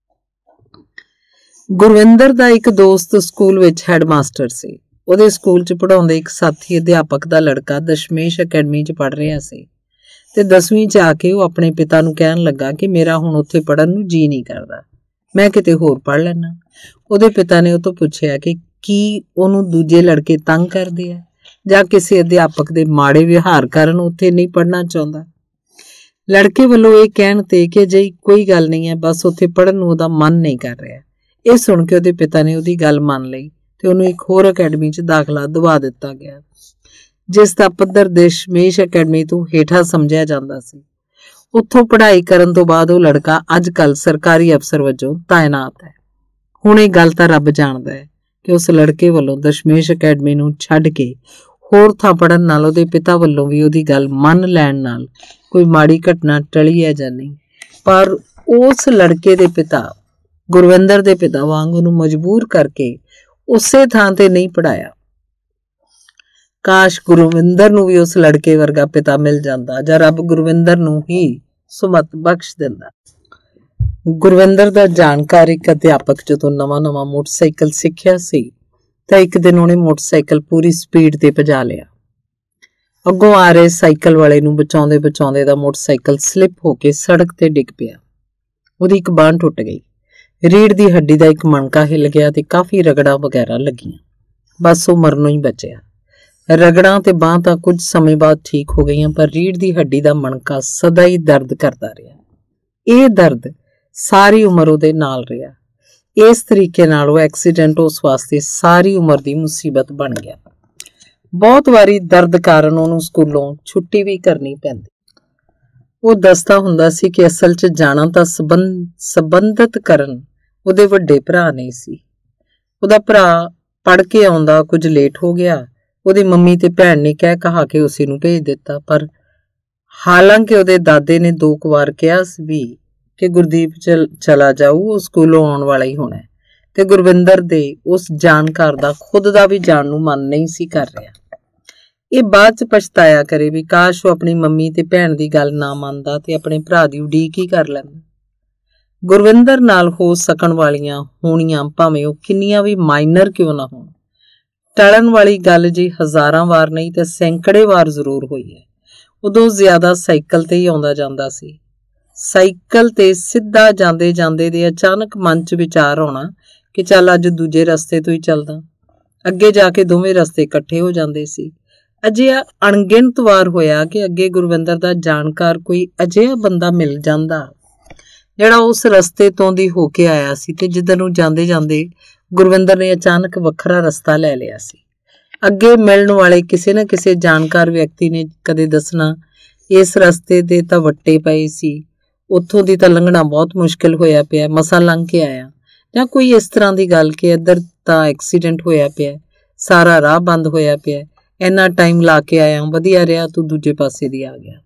गुरविंदर दा एक दोस्त स्कूल विच हैडमास्टर सी। उहदे स्कूल च पढ़ाउंदे एक साथी अध्यापक दा लड़का दशमेश अकैडमी च पढ़ रहा सी ते 10वीं च आके वो अपने पिता नूं कहण लगा कि मेरा हुण उत्थे पढ़न नूं जी नहीं करदा, मैं किते होर पढ़ लैना। उहदे पिता ने उह तों पुछया कि की उहनूं दूजे लड़के तंग करदे आ जां किसी अध्यापक दे माड़े व्यवहार कारण उत्थे नहीं पढ़ना चाहुंदा। लड़के वालों ये कहण ते कि जी कोई गल नहीं है, बस उत्थे पढ़न नूं उहदा मन नहीं कर रहा। ये सुन के उहदे पिता ने उहदी गल मान लई ते उहनूं एक होर अकैडमी च दाखला दवा दिता गया जिस दा पੱਧਰ दशमेश अकैडमी तो हेठा समझिया जांदा सी। उत्थों पढ़ाई करन तो बाद वो लड़का अजकल सरकारी अफसर वजों तैनात है। हुण ये गल तां रब जाणदा है कि उस लड़के वालों दशमेश अकैडमी नूं छड्ड के होर थां पढ़न नाल उहदे पिता वालों भी उहदी गल मन लैण नाल कोई माड़ी घटना टली है जां नहीं, पर उस लड़के दे पिता गुरविंदर दे पिता वांग उहनूं मजबूर करके उसे थां ते नहीं पढ़ाया। काश गुरविंदर नूं भी उस लड़के वर्गा पिता मिल जांदा जां रब गुरविंदर नूं ही सुमत बख्श दिंदा। गुरविंदर दा जानकार एक अध्यापक जदों नवां मोटरसाइकिल सिੱਖਿਆ सी तां एक दिन उहने मोटरसाइकिल पूरी स्पीड ते भजा लिया। अगों आ रहे साइकिल वाले नूं बचाउंदे बचाउंदे दा मोटरसाइकिल स्लिप होके सड़क ते डिग पिया। उहदी एक बांह टुट गई, रीढ़ दी हड्डी दा एक मणका हिल गया ते काफी रगड़ा वगैरह लगियां। बस वो मरनों ही बचिया। रगड़ा ते बांह तां कुछ समय बाद ठीक हो गईयां, पर रीढ़ दी हड्डी दा मणका सदा ही दर्द करदा रहा। ये दर्द सारी उम्र उहदे नाल रहा। इस तरीके नाल वो एक्सीडेंट उस वास्ते सारी उम्र दी मुसीबत बन गया। बहुत वारी दर्द कारण उहनूं स्कूलों छुट्टी भी करनी पैंदी। वो दसदा हुंदा सी कि असल च जाना तां संबंधित करन उहदे वड्डे भरा ने सी। उहदा भरा पढ़ के आउंदा कुछ लेट हो गया। उहदी मम्मी ते भैण ने कह कहा के उसे नूं भेज दिता, पर ਹਾਲਾਂਕਿ ਉਹਦੇ ਦਾਦੇ ਨੇ 2 ਵਾਰ ਕਿਹਾ ਸੀ ਵੀ ਕਿ ਗੁਰਦੀਪ ਚਲਾ ਜਾਊ, ਉਹ ਸਕੂਲੋਂ ਆਉਣ ਵਾਲਾ ਹੀ ਹੋਣਾ ਤੇ ਗੁਰਵਿੰਦਰ ਦੇ ਉਸ ਜਾਣਕਾਰ ਦਾ ਖੁਦ ਦਾ ਵੀ ਜਾਣ ਨੂੰ ਮਨ ਨਹੀਂ ਸੀ ਕਰ ਰਿਹਾ। ਇਹ ਬਾਅਦ ਚ ਪਛਤਾਇਆ ਕਰੇ ਵੀ ਕਾਸ਼ ਉਹ ਆਪਣੀ ਮੰਮੀ ਤੇ ਭੈਣ ਦੀ ਗੱਲ ਨਾ ਮੰਨਦਾ ਤੇ ਆਪਣੇ ਭਰਾ ਦੀ ਉਡੀਕ ਹੀ ਕਰ ਲੈਂਦਾ। ਗੁਰਵਿੰਦਰ ਨਾਲ ਹੋ ਸਕਣ ਵਾਲੀਆਂ ਹੋਣੀਆਂ ਭਾਵੇਂ ਉਹ ਕਿੰਨੀਆਂ ਵੀ ਮਾਈਨਰ ਕਿਉਂ ਨਾ ਹੋਣ, ਟਲਣ ਵਾਲੀ ਗੱਲ ਜੀ ਹਜ਼ਾਰਾਂ ਵਾਰ ਨਹੀਂ ਤੇ ਸੈਂਕੜੇ ਵਾਰ ਜ਼ਰੂਰ ਹੋਈ ਹੈ। ਉਦੋਂ ਜ਼ਿਆਦਾ ਸਾਈਕਲ ਤੇ ਹੀ ਆਉਂਦਾ ਜਾਂਦਾ ਸੀ। ਸਾਈਕਲ ਤੇ ਸਿੱਧਾ ਜਾਂਦੇ ਜਾਂਦੇ ਦੇ ਅਚਾਨਕ ਮਨ 'ਚ ਵਿਚਾਰ ਆਉਣਾ ਕਿ ਚੱਲ ਅੱਜ ਦੂਜੇ ਰਸਤੇ ਤੋਂ ਹੀ ਚੱਲਦਾ। ਅੱਗੇ ਜਾ ਕੇ ਦੋਵੇਂ ਰਸਤੇ ਇਕੱਠੇ ਹੋ ਜਾਂਦੇ ਸੀ। ਅਜਿਹਾ ਅਣਗਿਣਤ ਵਾਰ ਹੋਇਆ ਕਿ ਅੱਗੇ ਗੁਰਵਿੰਦਰ ਦਾ ਜਾਣਕਾਰ ਕੋਈ ਅਜਿਹਾ ਬੰਦਾ ਮਿਲ ਜਾਂਦਾ ਜਿਹੜਾ ਉਸ ਰਸਤੇ ਤੋਂ ਦੀ ਹੋ ਕੇ ਆਇਆ ਸੀ ਤੇ ਜਿੱਧਰ ਨੂੰ ਜਾਂਦੇ ਜਾਂਦੇ ਗੁਰਵਿੰਦਰ ਨੇ ਅਚਾਨਕ ਵੱਖਰਾ ਰਸਤਾ ਲੈ ਲਿਆ ਸੀ। ਅੱਗੇ ਮਿਲਣ ਵਾਲੇ ਕਿਸੇ ਨਾ ਕਿਸੇ ਜਾਣਕਾਰ ਵਿਅਕਤੀ ਨੇ ਕਦੇ ਦੱਸਣਾ ਇਸ ਰਸਤੇ ਦੇ ਤਾਂ ਵੱਟੇ ਪਏ ਸੀ, ਉੱਥੋਂ ਦੀ ਤਾਂ ਲੰਘਣਾ ਬਹੁਤ ਮੁਸ਼ਕਿਲ ਹੋਇਆ ਪਿਆ, ਮਸਾਂ ਲੰਘ ਕੇ ਆਇਆ, ਜਾਂ ਕੋਈ ਇਸ ਤਰ੍ਹਾਂ ਦੀ ਗੱਲ ਕਿ ਇੱਧਰ ਤਾਂ ਐਕਸੀਡੈਂਟ ਹੋਇਆ ਪਿਆ, ਸਾਰਾ ਰਾਹ ਬੰਦ ਹੋਇਆ ਪਿਆ, ਇੰਨਾ ਟਾਈਮ ਲਾ ਕੇ ਆਇਆ, ਵਧੀਆ ਰਿਹਾ, ਤੂੰ ਦੂਜੇ ਪਾਸੇ ਦੀ ਆ ਗਿਆ।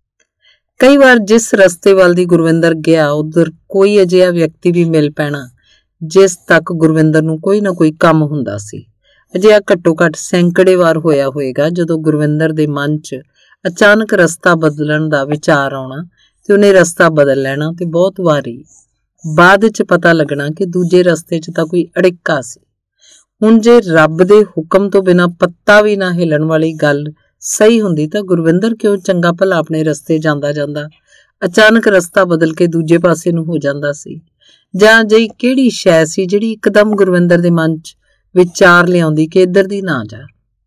ਕਈ ਵਾਰ ਜਿਸ ਰਸਤੇ ਵੱਲ ਦੀ ਗੁਰਵਿੰਦਰ ਗਿਆ ਉਧਰ ਕੋਈ ਅਜਿਹਾ ਵਿਅਕਤੀ ਵੀ ਮਿਲ ਪੈਣਾ ਜਿਸ ਤੱਕ ਗੁਰਵਿੰਦਰ ਨੂੰ ਕੋਈ ਨਾ ਕੋਈ ਕੰਮ ਹੁੰਦਾ ਸੀ। ਅਜਿਹਾ ਘੱਟੋ ਘੱਟ ਸੈਂਕੜੇ ਵਾਰ ਹੋਇਆ ਹੋਏਗਾ ਜਦੋਂ ਗੁਰਵਿੰਦਰ ਦੇ ਮਨ 'ਚ ਅਚਾਨਕ ਰਸਤਾ ਬਦਲਣ ਦਾ ਵਿਚਾਰ ਆਉਣਾ ਤੇ ਉਹਨੇ ਰਸਤਾ ਬਦਲ ਲੈਣਾ ਤੇ ਬਹੁਤ ਵਾਰੀ ਬਾਅਦ 'ਚ ਪਤਾ ਲੱਗਣਾ ਕਿ ਦੂਜੇ ਰਸਤੇ 'ਚ ਤਾਂ ਕੋਈ ਅੜਿੱਕਾ ਸੀ। ਹੁਣ ਜੇ ਰੱਬ ਦੇ ਹੁਕਮ ਤੋਂ ਬਿਨਾਂ ਪੱਤਾ ਵੀ ਨਾ ਹਿੱਲਣ ਵਾਲੀ ਗੱਲ ਸਹੀ ਹੁੰਦੀ ਤਾਂ ਗੁਰਵਿੰਦਰ ਕਿਉਂ ਚੰਗਾ ਭਲਾ ਆਪਣੇ ਰਸਤੇ ਜਾਂਦਾ ਜਾਂਦਾ ਅਚਾਨਕ ਰਸਤਾ ਬਦਲ ਕੇ ਦੂਜੇ ਪਾਸੇ ਨੂੰ ਹੋ ਜਾਂਦਾ ਸੀ? ਜਾਂ ਅਜਿਹੀ ਕਿਹੜੀ ਸ਼ੈ ਸੀ ਜਿਹੜੀ ਇੱਕਦਮ ਗੁਰਵਿੰਦਰ ਦੇ ਮਨ 'ਚ ਵਿਚਾਰ ਲਿਆਉਂਦੀ ਕਿ ਇੱਧਰ ਦੀ ਨਾ ਜਾ?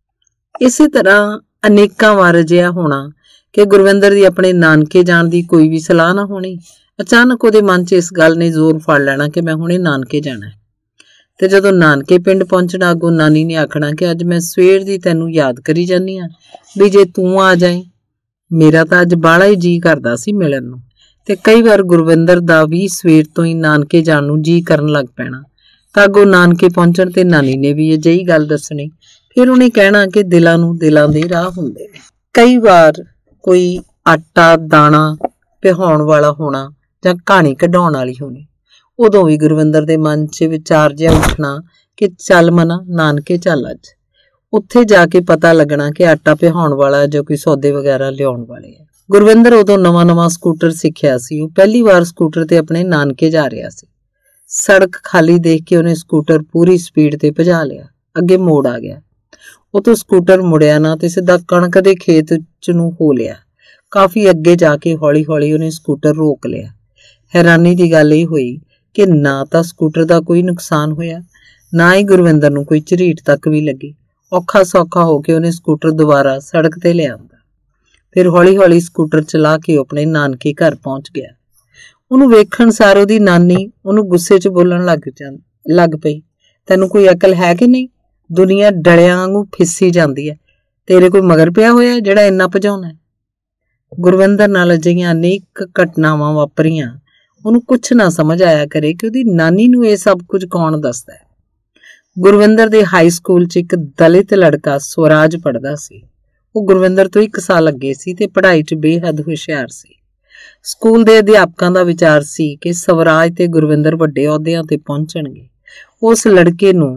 ਇਸੇ ਤਰ੍ਹਾਂ ਅਨੇਕਾਂ ਵਾਰ ਅਜਿਹਾ ਹੋਣਾ ਕਿ ਗੁਰਵਿੰਦਰ ਦੀ ਆਪਣੇ ਨਾਨਕੇ ਜਾਣ ਦੀ ਕੋਈ ਵੀ ਸਲਾਹ ਨਾ ਹੋਣੀ, ਅਚਾਨਕ ਉਹਦੇ ਮਨ 'ਚ ਇਸ ਗੱਲ ਨੇ ਜ਼ੋਰ ਫੜ ਲੈਣਾ ਕਿ ਮੈਂ ਹੁਣੇ ਨਾਨਕੇ ਜਾਣਾ ਹੈ। ਤੇ ਜਦੋਂ ਨਾਨਕੇ ਪਿੰਡ ਪਹੁੰਚਣਾ ਅੱਗੋਂ ਨਾਨੀ ਨੇ ਆਖਣਾ ਕਿ ਅੱਜ ਮੈਂ ਸਵੇਰ ਦੀ ਤੈਨੂੰ ਯਾਦ ਕਰੀ ਜਾਂਦੀ ਹਾਂ ਵੀ ਜੇ ਤੂੰ ਆ ਜਾਏ, ਮੇਰਾ ਤਾਂ ਅੱਜ ਬਾਹਲਾ ਹੀ ਜੀਅ ਕਰਦਾ ਸੀ ਮਿਲਣ ਨੂੰ। ਤੇ ਕਈ ਵਾਰ ਗੁਰਵਿੰਦਰ ਦਾ ਵੀ ਸਵੇਰ ਤੋਂ ਹੀ ਨਾਨਕੇ ਜਾਣ ਨੂੰ ਜੀਅ ਕਰਨ ਲੱਗ ਪੈਣਾ ਤਾਂ ਅੱਗੋਂ ਨਾਨਕੇ ਪਹੁੰਚਣ ਤੇ ਨਾਨੀ ਨੇ ਵੀ ਅਜਿਹੀ ਗੱਲ ਦੱਸਣੀ। ਫਿਰ ਉਹਨੇ ਕਹਿਣਾ ਕਿ ਦਿਲਾਂ ਨੂੰ ਦਿਲਾਂ ਦੇ ਰਾਹ ਹੁੰਦੇ ਨੇ। ਕਈ ਵਾਰ ਕੋਈ ਆਟਾ ਦਾਣਾ ਪਿਹਾਉਣ ਵਾਲਾ ਹੋਣਾ ਜਾਂ ਕਹਾਣੀ ਕਢਾਉਣ ਵਾਲੀ ਹੋਣੀ, ਉਦੋਂ ਵੀ ਗੁਰਵਿੰਦਰ ਦੇ ਮਨ 'ਚ ਵਿਚਾਰ ਜਿਹਾ ਉੱਠਣਾ ਕਿ ਚੱਲ ਮਨਾ ਨਾਨਕੇ ਚੱਲ, ਅੱਜ ਉੱਥੇ ਜਾ ਕੇ ਪਤਾ ਲੱਗਣਾ ਕਿ ਆਟਾ ਪਿਹਾਉਣ ਵਾਲਾ ਜਾਂ ਕੋਈ ਸੌਦੇ ਵਗੈਰਾ ਲਿਆਉਣ ਵਾਲੇ ਆ। ਗੁਰਵਿੰਦਰ ਉਦੋਂ ਨਵਾਂ ਸਕੂਟਰ ਸਿੱਖਿਆ ਸੀ। ਉਹ ਪਹਿਲੀ ਵਾਰ ਸਕੂਟਰ ਤੇ ਆਪਣੇ ਨਾਨਕੇ ਜਾ ਰਿਹਾ ਸੀ। ਸੜਕ ਖਾਲੀ ਦੇਖ ਕੇ ਉਹਨੇ ਸਕੂਟਰ ਪੂਰੀ ਸਪੀਡ ਤੇ ਭਜਾ ਲਿਆ। ਅੱਗੇ ਮੋੜ ਆ ਗਿਆ, ਉਹ ਤੋਂ ਸਕੂਟਰ ਮੁੜਿਆ ਨਾ ਤੇ ਸਿੱਧਾ ਕਣਕ ਦੇ ਖੇਤ 'ਚ ਨੂੰ ਹੋ ਲਿਆ। ਕਾਫੀ ਅੱਗੇ ਜਾ ਕੇ ਹੌਲੀ ਹੌਲੀ ਉਹਨੇ ਸਕੂਟਰ ਰੋਕ ਲਿਆ। ਹੈਰਾਨੀ ਦੀ ਗੱਲ ਇਹ ਹੋਈ ਕਿ ਨਾ ਤਾਂ ਸਕੂਟਰ ਦਾ ਕੋਈ ਨੁਕਸਾਨ ਹੋਇਆ, ਨਾ ਹੀ ਗੁਰਵਿੰਦਰ ਨੂੰ ਕੋਈ ਝਰੀਟ ਤੱਕ ਵੀ ਲੱਗੀ। ਔਖਾ ਸੌਖਾ ਹੋ ਕੇ ਉਹਨੇ ਸਕੂਟਰ ਦੁਬਾਰਾ ਸੜਕ ਤੇ ਲਿਆਂਦਾ। ਫਿਰ ਹੌਲੀ ਹੌਲੀ ਸਕੂਟਰ ਚਲਾ ਕੇ ਆਪਣੇ ਨਾਨਕੇ ਘਰ ਪਹੁੰਚ ਗਿਆ। ਉਹਨੂੰ ਵੇਖਣ ਸਾਰ ਉਹਦੀ ਨਾਨੀ ਉਹਨੂੰ ਗੁੱਸੇ 'ਚ ਬੋਲਣ ਲੱਗ ਪਈ, ਤੈਨੂੰ ਕੋਈ ਅਕਲ ਹੈ ਕਿ ਨਹੀਂ? ਦੁਨੀਆ ਡਲਿਆਂ ਵਾਂਗੂ ਫਿੱਸੀ ਜਾਂਦੀ ਹੈ, ਤੇਰੇ ਕੋਈ ਮਗਰ ਪਿਆ ਹੋਇਆ ਜਿਹੜਾ ਇੰਨਾ ਭਜਾਉਣਾ? ਗੁਰਵਿੰਦਰ ਨਾਲ ਅਜਿਹੀਆਂ ਅਨੇਕ ਘਟਨਾਵਾਂ ਵਾਪਰੀਆਂ। ਉਹਨੂੰ ਕੁਛ ਨਾ ਸਮਝ ਆਇਆ ਕਰੇ ਕਿ ਉਹਦੀ ਨਾਨੀ ਨੂੰ ਇਹ ਸਭ ਕੁਝ ਕੌਣ ਦੱਸਦਾ ਹੈ। ਗੁਰਵਿੰਦਰ ਦੇ ਹਾਈ ਸਕੂਲ 'ਚ ਇੱਕ ਦਲਿਤ ਲੜਕਾ ਸਵਰਾਜ ਪੜ੍ਹਦਾ ਸੀ। ਉਹ ਗੁਰਵਿੰਦਰ ਤੋਂ 1 ਸਾਲ ਅੱਗੇ ਸੀ ਤੇ ਪੜ੍ਹਾਈ 'ਚ ਬੇਹੱਦ ਹੁਸ਼ਿਆਰ ਸੀ। ਸਕੂਲ ਦੇ ਅਧਿਆਪਕਾਂ ਦਾ ਵਿਚਾਰ ਸੀ ਕਿ ਸਵਰਾਜ ਤੇ ਗੁਰਵਿੰਦਰ ਵੱਡੇ ਅਹੁਦਿਆਂ ਤੇ ਪਹੁੰਚਣਗੇ। ਉਸ ਲੜਕੇ ਨੂੰ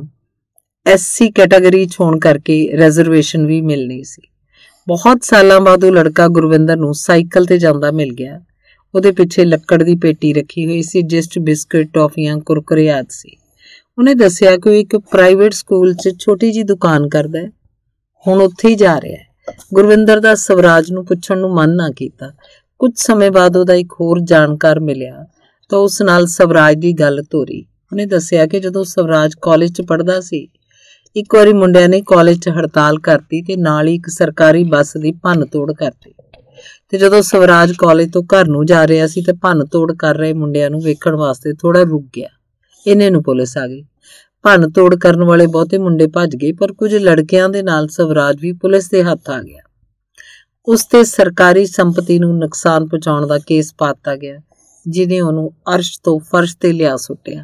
SC ਕੈਟਾਗਰੀ 'ਚ ਹੋਣ ਕਰਕੇ ਰਿਜ਼ਰਵੇਸ਼ਨ ਵੀ ਮਿਲਣੀ ਸੀ। ਬਹੁਤ ਸਾਲਾਂ ਬਾਅਦ ਉਹ ਲੜਕਾ ਗੁਰਵਿੰਦਰ ਨੂੰ ਸਾਈਕਲ ਤੇ ਜਾਂਦਾ ਮਿਲ ਗਿਆ। ਉਹਦੇ ਪਿੱਛੇ ਲੱਕੜ ਦੀ ਪੇਟੀ ਰੱਖੀ ਹੋਈ ਸੀ ਜਿਸ 'ਚ ਬਿਸਕੁਟ, ਟੌਫੀਆਂ, ਕੁਰਕਰੇ ਆਦਿ ਸੀ। ਉਹਨੇ ਦੱਸਿਆ ਕਿ ਉਹ ਇੱਕ ਪ੍ਰਾਈਵੇਟ ਸਕੂਲ 'ਚ ਛੋਟੀ ਜੀ ਦੁਕਾਨ ਕਰਦਾ ਹੈ, ਹੁਣ ਉੱਥੇ ਹੀ ਜਾ ਰਿਹਾ ਹੈ। ਗੁਰਵਿੰਦਰ ਦਾ ਸਵਰਾਜ ਨੂੰ ਪੁੱਛਣ ਨੂੰ ਮਨ ਨਾ ਕੀਤਾ। ਕੁਝ ਸਮੇਂ ਬਾਅਦ ਉਹਦਾ ਇੱਕ ਹੋਰ ਜਾਣਕਾਰ ਮਿਲਿਆ ਤਾਂ ਉਸ ਨਾਲ ਸਵਰਾਜ ਦੀ ਗੱਲ ਤੋਰੀ। ਉਹਨੇ ਦੱਸਿਆ ਕਿ ਜਦੋਂ ਸਵਰਾਜ ਕਾਲਜ 'ਚ ਪੜ੍ਹਦਾ ਸੀ, ਇੱਕ ਵਾਰੀ ਮੁੰਡਿਆਂ ਨੇ ਕਾਲਜ 'ਚ ਹੜਤਾਲ ਕਰਤੀ ਤੇ ਨਾਲ ਹੀ ਇੱਕ ਸਰਕਾਰੀ ਬੱਸ ਦੀ ਭੰਨ ਤੋੜ ਕਰਤੀ। ਤੇ ਜਦੋਂ ਸਵਰਾਜ ਕਾਲਜ ਤੋਂ ਘਰ ਨੂੰ ਜਾ ਰਿਹਾ ਸੀ ਤੇ ਭੰਨ ਤੋੜ ਕਰ ਰਹੇ ਮੁੰਡਿਆਂ ਨੂੰ ਵੇਖਣ ਵਾਸਤੇ ਥੋੜਾ ਰੁਕ ਗਿਆ। ਇਹਨੇ ਨੂੰ ਪੁਲਿਸ ਆ ਗਈ। ਭੰਨ ਤੋੜ ਕਰਨ ਵਾਲੇ ਬਹੁਤੇ ਮੁੰਡੇ ਭੱਜ ਗਏ, ਪਰ ਕੁਝ ਲੜਕਿਆਂ ਦੇ ਨਾਲ ਸਵਰਾਜ ਵੀ ਪੁਲਿਸ ਦੇ ਹੱਥ ਆ ਗਿਆ। ਉਸ ਤੇ ਸਰਕਾਰੀ ਸੰਪਤੀ ਨੂੰ ਨੁਕਸਾਨ ਪਹੁੰਚਾਉਣ ਦਾ ਕੇਸ ਪਾਤਾ ਗਿਆ, ਜਿਹਨੇ ਉਹਨੂੰ ਅਰਸ਼ ਤੋਂ ਫਰਸ਼ ਤੇ ਲਿਆ ਸੁੱਟਿਆ।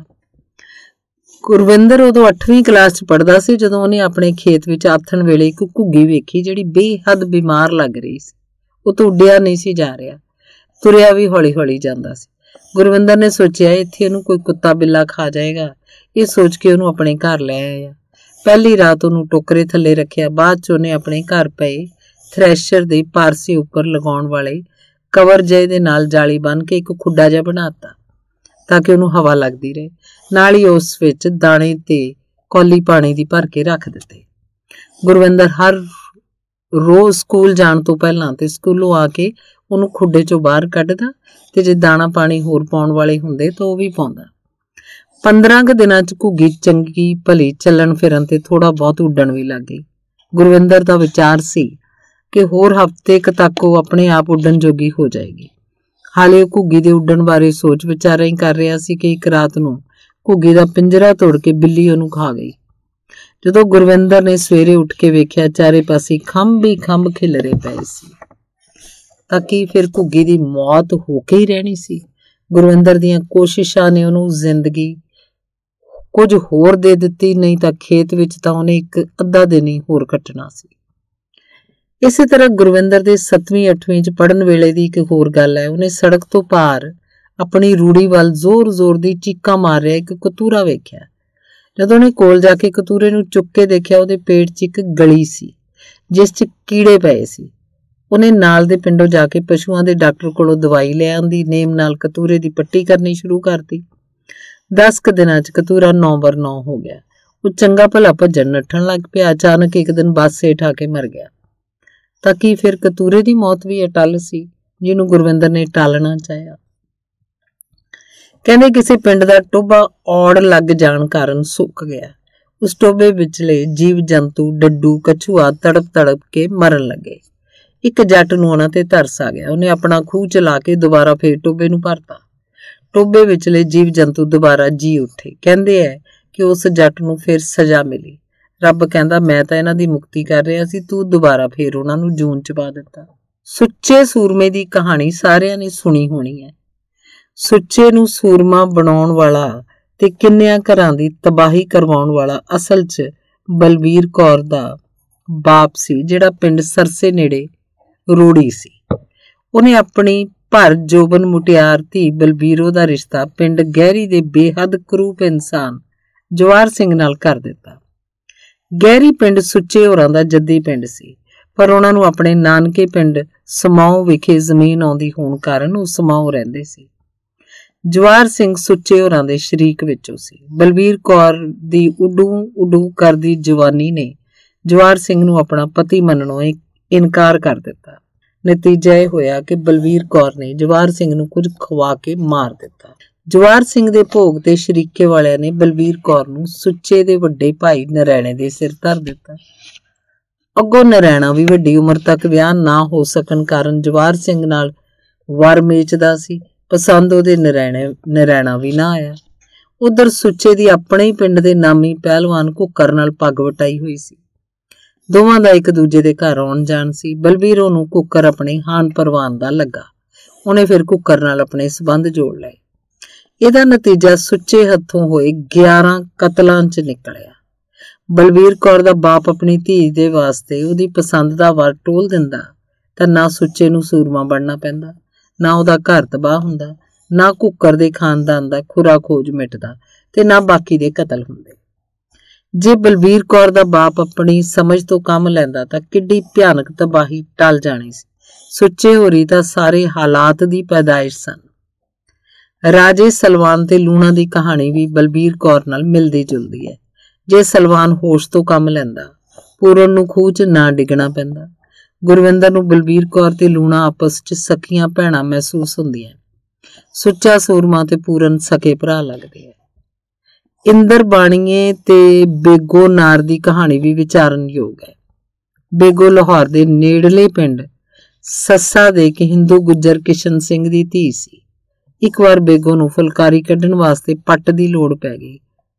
ਗੁਰਵਿੰਦਰ ਉਦੋਂ 8ਵੀਂ ਕਲਾਸ 'ਚ ਪੜ੍ਹਦਾ ਸੀ ਜਦੋਂ ਉਹਨੇ ਆਪਣੇ ਖੇਤ ਵਿੱਚ ਆਥਣ ਵੇਲੇ ਇੱਕ ਘੁੱਗੀ ਵੇਖੀ ਜਿਹੜੀ ਬੇਹੱਦ ਬਿਮਾਰ ਲੱਗ ਰਹੀ ਸੀ। ਉਹ ਤਾਂ ਉੱਡਿਆ ਨਹੀਂ ਸੀ ਜਾ ਰਿਹਾ, ਤੁਰਿਆ ਵੀ ਹੌਲੀ ਹੌਲੀ ਜਾਂਦਾ ਸੀ। ਗੁਰਵਿੰਦਰ ਨੇ ਸੋਚਿਆ ਇੱਥੇ ਇਹਨੂੰ ਕੋਈ ਕੁੱਤਾ ਬਿੱਲਾ ਖਾ ਜਾਏਗਾ। ਇਹ ਸੋਚ ਕੇ ਉਹਨੂੰ ਆਪਣੇ ਘਰ ਲੈ ਆਇਆ। ਪਹਿਲੀ ਰਾਤ ਉਹਨੂੰ ਟੋਕਰੇ ਥੱਲੇ ਰੱਖਿਆ। ਬਾਅਦ 'ਚ ਉਹਨੇ ਆਪਣੇ ਘਰ ਪਏ ਥ੍ਰੈਸ਼ਰ ਦੇ ਪਾਰਸੇ ਉੱਪਰ ਲਗਾਉਣ ਵਾਲੇ ਕਵਰ ਜਿਹੇ ਦੇ ਨਾਲ ਜਾਲੀ ਬੰਨ੍ਹ ਕੇ ਇੱਕ ਖੁੱਡਾ ਜਿਹਾ ਬਣਾਤਾ ਤਾਂ ਕਿ ਉਹਨੂੰ ਹਵਾ ਲੱਗਦੀ ਰਹੇ। ਨਾਲ ਹੀ ਉਸ ਵਿੱਚ ਦਾਣੇ ਤੇ ਕੌਲੀ ਪਾਣੀ ਦੀ ਭਰ ਕੇ ਰੱਖ ਦਿੱਤੇ। ਗੁਰਵਿੰਦਰ ਹਰ ਰੋਜ਼ ਸਕੂਲ ਜਾਣ ਤੋਂ ਪਹਿਲਾਂ ਤੇ ਸਕੂਲੋਂ ਆ ਕੇ ਉਹਨੂੰ ਖੁੱਡੇ ਚੋਂ ਬਾਹਰ ਕੱਢਦਾ ਤੇ ਜੇ ਦਾਣਾ ਪਾਣੀ ਹੋਰ ਪਾਉਣ ਵਾਲੇ ਹੁੰਦੇ ਤਾਂ ਉਹ ਵੀ ਪਾਉਂਦਾ। 15 ਕੁ ਦਿਨਾਂ 'ਚ ਘੁੱਗੀ ਚੰਗੀ ਭਲੀ ਚੱਲਣ ਫਿਰਨ ਤੇ ਥੋੜਾ ਬਹੁਤ ਉੱਡਣ ਵੀ ਲੱਗ ਗਈ। ਗੁਰਵਿੰਦਰ ਦਾ ਵਿਚਾਰ ਸੀ ਕਿ ਹੋਰ ਹਫ਼ਤੇ ਕੁ ਤੱਕ ਉਹ ਆਪਣੇ ਆਪ ਉੱਡਣ ਜੋਗੀ ਹੋ ਜਾਏਗੀ। ਹਾਲੇ ਉਹ ਘੁੱਗੀ ਦੇ ਉੱਡਣ ਬਾਰੇ ਸੋਚ ਵਿਚਾਰਾਂ ਹੀ ਕਰ ਰਿਹਾ ਸੀ ਕਿ ਇੱਕ ਰਾਤ ਨੂੰ ਘੁੱਗੀ ਦਾ ਪਿੰਜਰਾ ਤੋੜ ਕੇ ਬਿੱਲੀ ਉਹਨੂੰ ਖਾ ਗਈ। ਜਦੋਂ ਗੁਰਵਿੰਦਰ ਨੇ ਸਵੇਰੇ ਉੱਠ ਕੇ ਵੇਖਿਆ, ਚਾਰੇ ਪਾਸੇ ਖੰਭ ਹੀ ਖੰਭ ਖਿਲਰੇ ਪਏ ਸੀ। ਤਾਂ ਕੀ ਫਿਰ ਘੁੱਗੀ ਦੀ ਮੌਤ ਹੋ ਕੇ ਹੀ ਰਹਿਣੀ ਸੀ? ਗੁਰਵਿੰਦਰ ਦੀਆਂ ਕੋਸ਼ਿਸ਼ਾਂ ਨੇ ਉਹਨੂੰ ਜ਼ਿੰਦਗੀ ਕੁਝ ਹੋਰ ਦੇ ਦਿੱਤੀ, ਨਹੀਂ ਤਾਂ ਖੇਤ ਵਿੱਚ ਤਾਂ ਉਹਨੇ ਇੱਕ ਅੱਧਾ ਦਿਨ ਹੀ ਹੋਰ ਕੱਟਣਾ ਸੀ। ਇਸੇ ਤਰ੍ਹਾਂ ਗੁਰਵਿੰਦਰ ਦੇ 7ਵੀਂ 8ਵੀਂ 'ਚ ਪੜ੍ਹਨ ਵੇਲੇ ਦੀ ਇੱਕ ਹੋਰ ਗੱਲ ਹੈ। ਉਹਨੇ ਸੜਕ ਤੋਂ ਪਾਰ ਆਪਣੀ ਰੂੜੀ ਵੱਲ ਜ਼ੋਰ-ਜ਼ੋਰ ਦੀ ਚੀਕਾਂ ਮਾਰ ਰਿਹਾ ਇੱਕ ਕਤੂਰਾ ਵੇਖਿਆ। ਜਦੋਂ ਉਹਨੇ ਕੋਲ ਜਾ ਕੇ ਕਤੂਰੇ ਨੂੰ ਚੁੱਕ ਕੇ ਦੇਖਿਆ, ਉਹਦੇ ਪੇਟ 'ਚ ਇੱਕ ਗਲੀ ਸੀ ਜਿਸ 'ਚ ਕੀੜੇ ਪਏ ਸੀ। ਉਹਨੇ ਨਾਲ ਦੇ ਪਿੰਡੋਂ ਜਾ ਕੇ ਪਸ਼ੂਆਂ ਦੇ ਡਾਕਟਰ ਕੋਲੋਂ ਦਵਾਈ ਲੈ ਆਂਦੀ, ਨੇਮ ਨਾਲ ਕਤੂਰੇ ਦੀ ਪੱਟੀ ਕਰਨੀ ਸ਼ੁਰੂ ਕਰਤੀ। 10 ਕੁ ਦਿਨਾਂ 'ਚ ਕਤੂਰਾ 9 ਬਰ 9 ਹੋ ਗਿਆ। ਉਹ ਚੰਗਾ ਭਲਾ ਭੱਜਣ ਨੱਠਣ ਲੱਗ ਪਿਆ। ਅਚਾਨਕ ਇੱਕ ਦਿਨ ਬੱਸ ਹੇਠ ਆ ਕੇ ਮਰ ਗਿਆ। ਤਾਂ ਕੀ ਫਿਰ ਕਤੂਰੇ ਦੀ ਮੌਤ ਵੀ ਅਟੱਲ ਸੀ ਜਿਹਨੂੰ ਗੁਰਵਿੰਦਰ ਨੇ ਟਾਲਣਾ ਚਾਹਿਆ? ਕਹਿੰਦੇ ਕਿਸੇ ਪਿੰਡ ਦਾ ਟੋਭਾ ਔੜ ਲੱਗ ਜਾਣ ਕਾਰਨ ਸੁੱਕ ਗਿਆ। ਉਸ ਟੋਭੇ ਵਿਚਲੇ ਜੀਵ ਜੰਤੂ ਡੱਡੂ ਕਛੂਆ ਤੜਪ ਤੜਪ ਕੇ ਮਰਨ ਲੱਗੇ। ਇੱਕ ਜੱਟ ਨੂੰ ਉਹਨਾਂ ਤੇ ਤਰਸ ਆ ਗਿਆ। ਉਹਨੇ ਆਪਣਾ ਖੂਹ ਚਲਾ ਕੇ ਦੁਬਾਰਾ ਫੇਰ ਟੋਭੇ ਨੂੰ ਭਰਤਾ। ਟੋਭੇ ਵਿਚਲੇ ਜੀਵ ਜੰਤੂ ਦੁਬਾਰਾ ਜੀ ਉੱਠੇ। ਕਹਿੰਦੇ ਹੈ ਕਿ ਉਸ ਜੱਟ ਨੂੰ ਫਿਰ ਸਜ਼ਾ ਮਿਲੀ। ਰੱਬ ਕਹਿੰਦਾ, ਮੈਂ ਤਾਂ ਇਹਨਾਂ ਦੀ ਮੁਕਤੀ ਕਰ ਰਿਹਾ ਸੀ, ਤੂੰ ਦੁਬਾਰਾ ਫੇਰ ਉਹਨਾਂ ਨੂੰ ਜੂਨ 'ਚ ਪਾ ਦਿੱਤਾ। ਸੁੱਚੇ ਸੂਰਮੇ ਦੀ ਕਹਾਣੀ ਸਾਰਿਆਂ ਨੇ ਸੁਣੀ ਹੋਣੀ ਹੈ। ਸੁੱਚੇ ਨੂੰ ਸੂਰਮਾ ਬਣਾਉਣ ਵਾਲਾ ਤੇ ਕਿੰਨਿਆਂ ਘਰਾਂ ਦੀ ਤਬਾਹੀ ਕਰਵਾਉਣ ਵਾਲਾ ਅਸਲ 'ਚ ਬਲਬੀਰ ਕੌਰ ਦਾ ਬਾਪ ਸੀ, ਜਿਹੜਾ ਪਿੰਡ ਸਰਸੇ ਨੇੜੇ ਰੋੜੀ ਸੀ। ਉਹਨੇ ਆਪਣੀ ਭਰ ਜੋਬਨ ਮੁਟਿਆਰ ਧੀ ਬਲਬੀਰੋ ਦਾ ਰਿਸ਼ਤਾ ਪਿੰਡ ਗਹਿਰੀ ਦੇ ਬੇਹੱਦ ਕਰੂਪ ਇਨਸਾਨ ਜਵਾਰ ਸਿੰਘ ਨਾਲ ਕਰ ਦਿੱਤਾ। ਗਹਿਰੀ ਪਿੰਡ ਸੁੱਚੇ ਹੋਰਾਂ ਦਾ ਜੱਦੀ ਪਿੰਡ ਸੀ, ਪਰ ਉਹਨਾਂ ਨੂੰ ਆਪਣੇ ਨਾਨਕੇ ਪਿੰਡ ਸਮਾਓ ਵਿਖੇ ਜ਼ਮੀਨ ਆਉਂਦੀ ਹੋਣ ਕਾਰਨ ਉਹ ਸਮਾਓ ਰਹਿੰਦੇ ਸੀ। ਜਵਾਰ ਸਿੰਘ ਸੁੱਚੇ ਹੋਰਾਂ ਦੇ ਸ਼ਰੀਕ ਵਿੱਚੋਂ ਸੀ। ਬਲਬੀਰ ਕੌਰ ਦੀ ਉਡੂ ਕਰਦੀ ਜਵਾਨੀ ਨੇ ਜਵਾਰ ਸਿੰਘ ਨੂੰ ਆਪਣਾ ਪਤੀ ਮੰਨਣੋਂ ਇਨਕਾਰ ਕਰ ਦਿੱਤਾ। ਨਤੀਜਾ ਇਹ ਹੋਇਆ ਕਿ ਬਲਬੀਰ ਕੌਰ ਨੇ ਜਵਾਰ ਸਿੰਘ ਨੂੰ ਕੁਝ ਖਵਾ ਕੇ ਮਾਰ ਦਿੱਤਾ। ਜਵਾਰ ਸਿੰਘ ਦੇ ਭੋਗ ਤੇ ਸ਼ਰੀਕੇ ਵਾਲਿਆਂ ਨੇ ਬਲਬੀਰ ਕੌਰ ਨੂੰ ਸੁੱਚੇ ਦੇ ਵੱਡੇ ਭਾਈ ਨਰੈਣੇ ਦੇ ਸਿਰ ਧਰ ਦਿੱਤਾ। ਅੱਗੋਂ ਨਰੈਣਾ ਵੀ ਵੱਡੀ ਉਮਰ ਤੱਕ ਵਿਆਹ ਨਾ ਹੋ ਸਕਣ ਕਾਰਨ ਜਵਾਰ ਸਿੰਘ ਨਾਲ ਵਰ ਮੇਚਦਾ ਸੀ। ਪਸੰਦ ਉਹਦੇ ਨਰੈਣਾ ਵੀ ਨਾ ਆਇਆ। ਉਧਰ ਸੁੱਚੇ ਦੀ ਆਪਣੇ ਹੀ ਪਿੰਡ ਦੇ ਨਾਮੀ ਪਹਿਲਵਾਨ ਘੁੱਕਰ ਨਾਲ ਪੱਗ ਵਟਾਈ ਹੋਈ ਸੀ। ਦੋਵਾਂ ਦਾ ਇੱਕ ਦੂਜੇ ਦੇ ਘਰ ਆਉਣ ਜਾਣ ਸੀ। ਬਲਬੀਰੋ ਨੂੰ ਘੁੱਕਰ ਆਪਣੇ ਹਾਨ ਪਰਵਾਨ ਦਾ ਲੱਗਾ। ਉਹਨੇ ਫਿਰ ਘੁੱਕਰ ਨਾਲ ਆਪਣੇ ਸਬੰਧ ਜੋੜ ਲਏ। ਇਹਦਾ ਨਤੀਜਾ ਸੁੱਚੇ ਹੱਥੋਂ ਹੋਏ 11 ਕਤਲਾਂ 'ਚ ਨਿਕਲਿਆ। ਬਲਬੀਰ ਕੌਰ ਦਾ ਬਾਪ ਆਪਣੀ ਧੀ ਦੇ ਵਾਸਤੇ ਉਹਦੀ ਪਸੰਦ ਦਾ ਵਰ ਟੋਲ ਦਿੰਦਾ ਤਾਂ ਨਾ ਸੁੱਚੇ ਨੂੰ ਸੂਰਮਾ ਬਣਨਾ ਪੈਂਦਾ, ਨਾ ਉਹਦਾ ਘਰ ਤਬਾਹ ਹੁੰਦਾ, ਨਾ ਘੁੱਕਰ ਦੇ ਖਾਨਦਾਨ ਦਾ ਖੁਰਾ ਖੋਜ ਮਿਟਦਾ ਤੇ ਨਾ ਬਾਕੀ ਦੇ ਕਤਲ ਹੁੰਦੇ। ਜੇ ਬਲਬੀਰ ਕੌਰ ਦਾ ਬਾਪ ਆਪਣੀ ਸਮਝ ਤੋਂ ਕੰਮ ਲੈਂਦਾ ਤਾਂ ਕਿੱਡੀ ਭਿਆਨਕ ਤਬਾਹੀ ਟਲ ਜਾਣੀ ਸੀ। ਸੁੱਚੇ ਹੋਰੀ ਤਾਂ ਸਾਰੇ ਹਾਲਾਤ ਦੀ ਪੈਦਾਇਸ਼ ਸਨ। ਰਾਜੇ ਸਲਵਾਨ ਤੇ ਲੂਣਾ ਦੀ ਕਹਾਣੀ ਵੀ ਬਲਬੀਰ ਕੌਰ ਨਾਲ ਮਿਲਦੀ ਜੁਲਦੀ ਹੈ। ਜੇ ਸਲਵਾਨ ਹੋਸ਼ ਤੋਂ ਕੰਮ ਲੈਂਦਾ, ਪੂਰਨ ਨੂੰ ਖੂਹ 'ਚ ਨਾ ਡਿੱਗਣਾ ਪੈਂਦਾ। ਗੁਰਵਿੰਦਰ ਨੂੰ ਬਲਬੀਰ ਕੌਰ ਤੇ ਲੂਣਾ ਆਪਸ 'ਚ ਸਕੀਆਂ ਭੈਣਾਂ ਮਹਿਸੂਸ ਹੁੰਦੀਆਂ। ਸੁੱਚਾ ਸੂਰਮਾ ਤੇ ਪੂਰਨ ਸਕੇ ਭਰਾ ਲੱਗਦੇ ਆ। ਇੰਦਰ ਬਾਣੀਏ ਤੇ ਬੇਗੋ ਨਾਰ ਦੀ ਕਹਾਣੀ ਵੀ ਵਿਚਾਰਨਯੋਗ ਹੈ। ਬੇਗੋ ਲਾਹੌਰ ਦੇ ਨੇੜਲੇ ਪਿੰਡ ਸੱਸਾ ਦੇ ਇੱਕ ਹਿੰਦੂ ਗੁੱਜਰ ਕਿਸ਼ਨ ਸਿੰਘ ਦੀ ਧੀ ਸੀ। ਇੱਕ ਵਾਰ ਬੇਗੋ ਨੂੰ ਫੁਲਕਾਰੀ ਕੱਢਣ ਵਾਸਤੇ ਪੱਟ ਦੀ ਲੋੜ ਪੈ ਗਈ।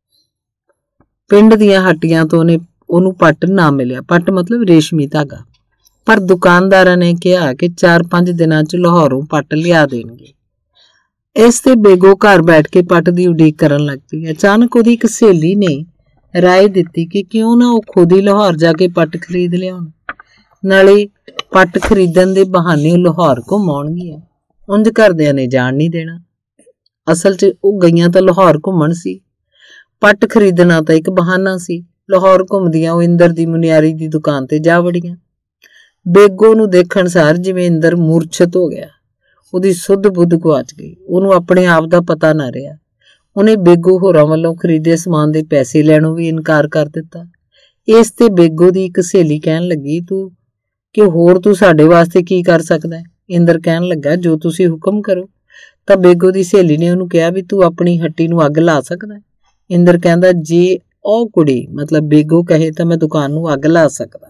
ਪਿੰਡ ਦੀਆਂ ਹੱਟੀਆਂ ਤੋਂ ਉਹਨੂੰ ਪੱਟ ਨਾ ਮਿਲਿਆ। ਪੱਟ ਮਤਲਬ ਰੇਸ਼ਮੀ ਧਾਗਾ। ਪਰ ਦੁਕਾਨਦਾਰਾਂ ਨੇ ਕਿਹਾ ਕਿ 4-5 ਦਿਨਾਂ 'ਚ ਲਾਹੌਰੋਂ ਪੱਟ ਲਿਆ ਦੇਣਗੇ। ਇਸ ਤੇ ਬੇਗੋ ਘਰ ਬੈਠ ਕੇ ਪੱਟ ਦੀ ਉਡੀਕ ਕਰਨ ਲੱਗ ਪਈ। ਅਚਾਨਕ ਉਹਦੀ ਇੱਕ ਸਹੇਲੀ ਨੇ ਰਾਏ ਦਿੱਤੀ ਕਿ ਕਿਉਂ ਨਾ ਉਹ ਖੁਦ ਹੀ ਲਾਹੌਰ ਜਾ ਕੇ ਪੱਟ ਖਰੀਦ ਲਿਆਉਣ। नाले पट खरीदण दे बहाने लाहौर घुम आउणगीਆਂ। उंज घरदिਆਂ ने जाण नहीं देना। असल च ਉਹ ਗਈਆਂ ਤਾਂ ਲਾਹੌਰ ਘੁੰਮਣ ਸੀ। पट खरीदना ਤਾਂ ਇੱਕ ਬਹਾਨਾ ਸੀ। ਲਾਹੌਰ ਘੁੰਮਦੀਆਂ ਉਹ ਇੰਦਰ ਦੀ ਮੁਨਿਆਰੀ ਦੀ ਦੁਕਾਨ ਤੇ ਜਾ ਵੜੀਆਂ। ਬੇਗੋ ਨੂੰ ਦੇਖਣ ਸਾਰ ਜਿਵੇਂ ਇੰਦਰ ਮੂਰਛਿਤ ਹੋ ਗਿਆ। ਉਹਦੀ ਸੁੱਧ ਬੁੱਧ ਗੁਆਚ ਗਈ। ਉਹਨੂੰ ਆਪਣੇ ਆਪ ਦਾ ਪਤਾ ਨਾ ਰਿਹਾ। ਉਹਨੇ ਬੇਗੋ ਹੋਰਾਂ ਵੱਲੋਂ ਖਰੀਦੇ ਸਮਾਨ ਦੇ ਪੈਸੇ ਲੈਣੋਂ ਵੀ ਇਨਕਾਰ ਕਰ ਦਿੱਤਾ। ਇਸ ਤੇ ਬੇਗੋ ਦੀ ਇੱਕ ਸਹੇਲੀ ਕਹਿਣ ਲੱਗੀ, ਤੂੰ ਸਾਡੇ ਵਾਸਤੇ ਕੀ ਕਰ ਸਕਦਾ ਹੈ? ਇੰਦਰ ਕਹਿਣ ਲੱਗਾ, ਜੋ ਤੁਸੀਂ ਹੁਕਮ ਕਰੋ। ਤਾਂ ਬੇਗੋ ਦੀ ਸਹੇਲੀ ਨੇ ਉਹਨੂੰ ਕਿਹਾ ਵੀ ਤੂੰ ਆਪਣੀ ਹੱਟੀ ਨੂੰ ਅੱਗ ਲਾ ਸਕਦਾ। ਇੰਦਰ ਕਹਿੰਦਾ, ਜੇ ਉਹ ਕੁੜੀ ਮਤਲਬ ਬੇਗੋ ਕਹੇ ਤਾਂ ਮੈਂ ਦੁਕਾਨ ਨੂੰ ਅੱਗ ਲਾ ਸਕਦਾ।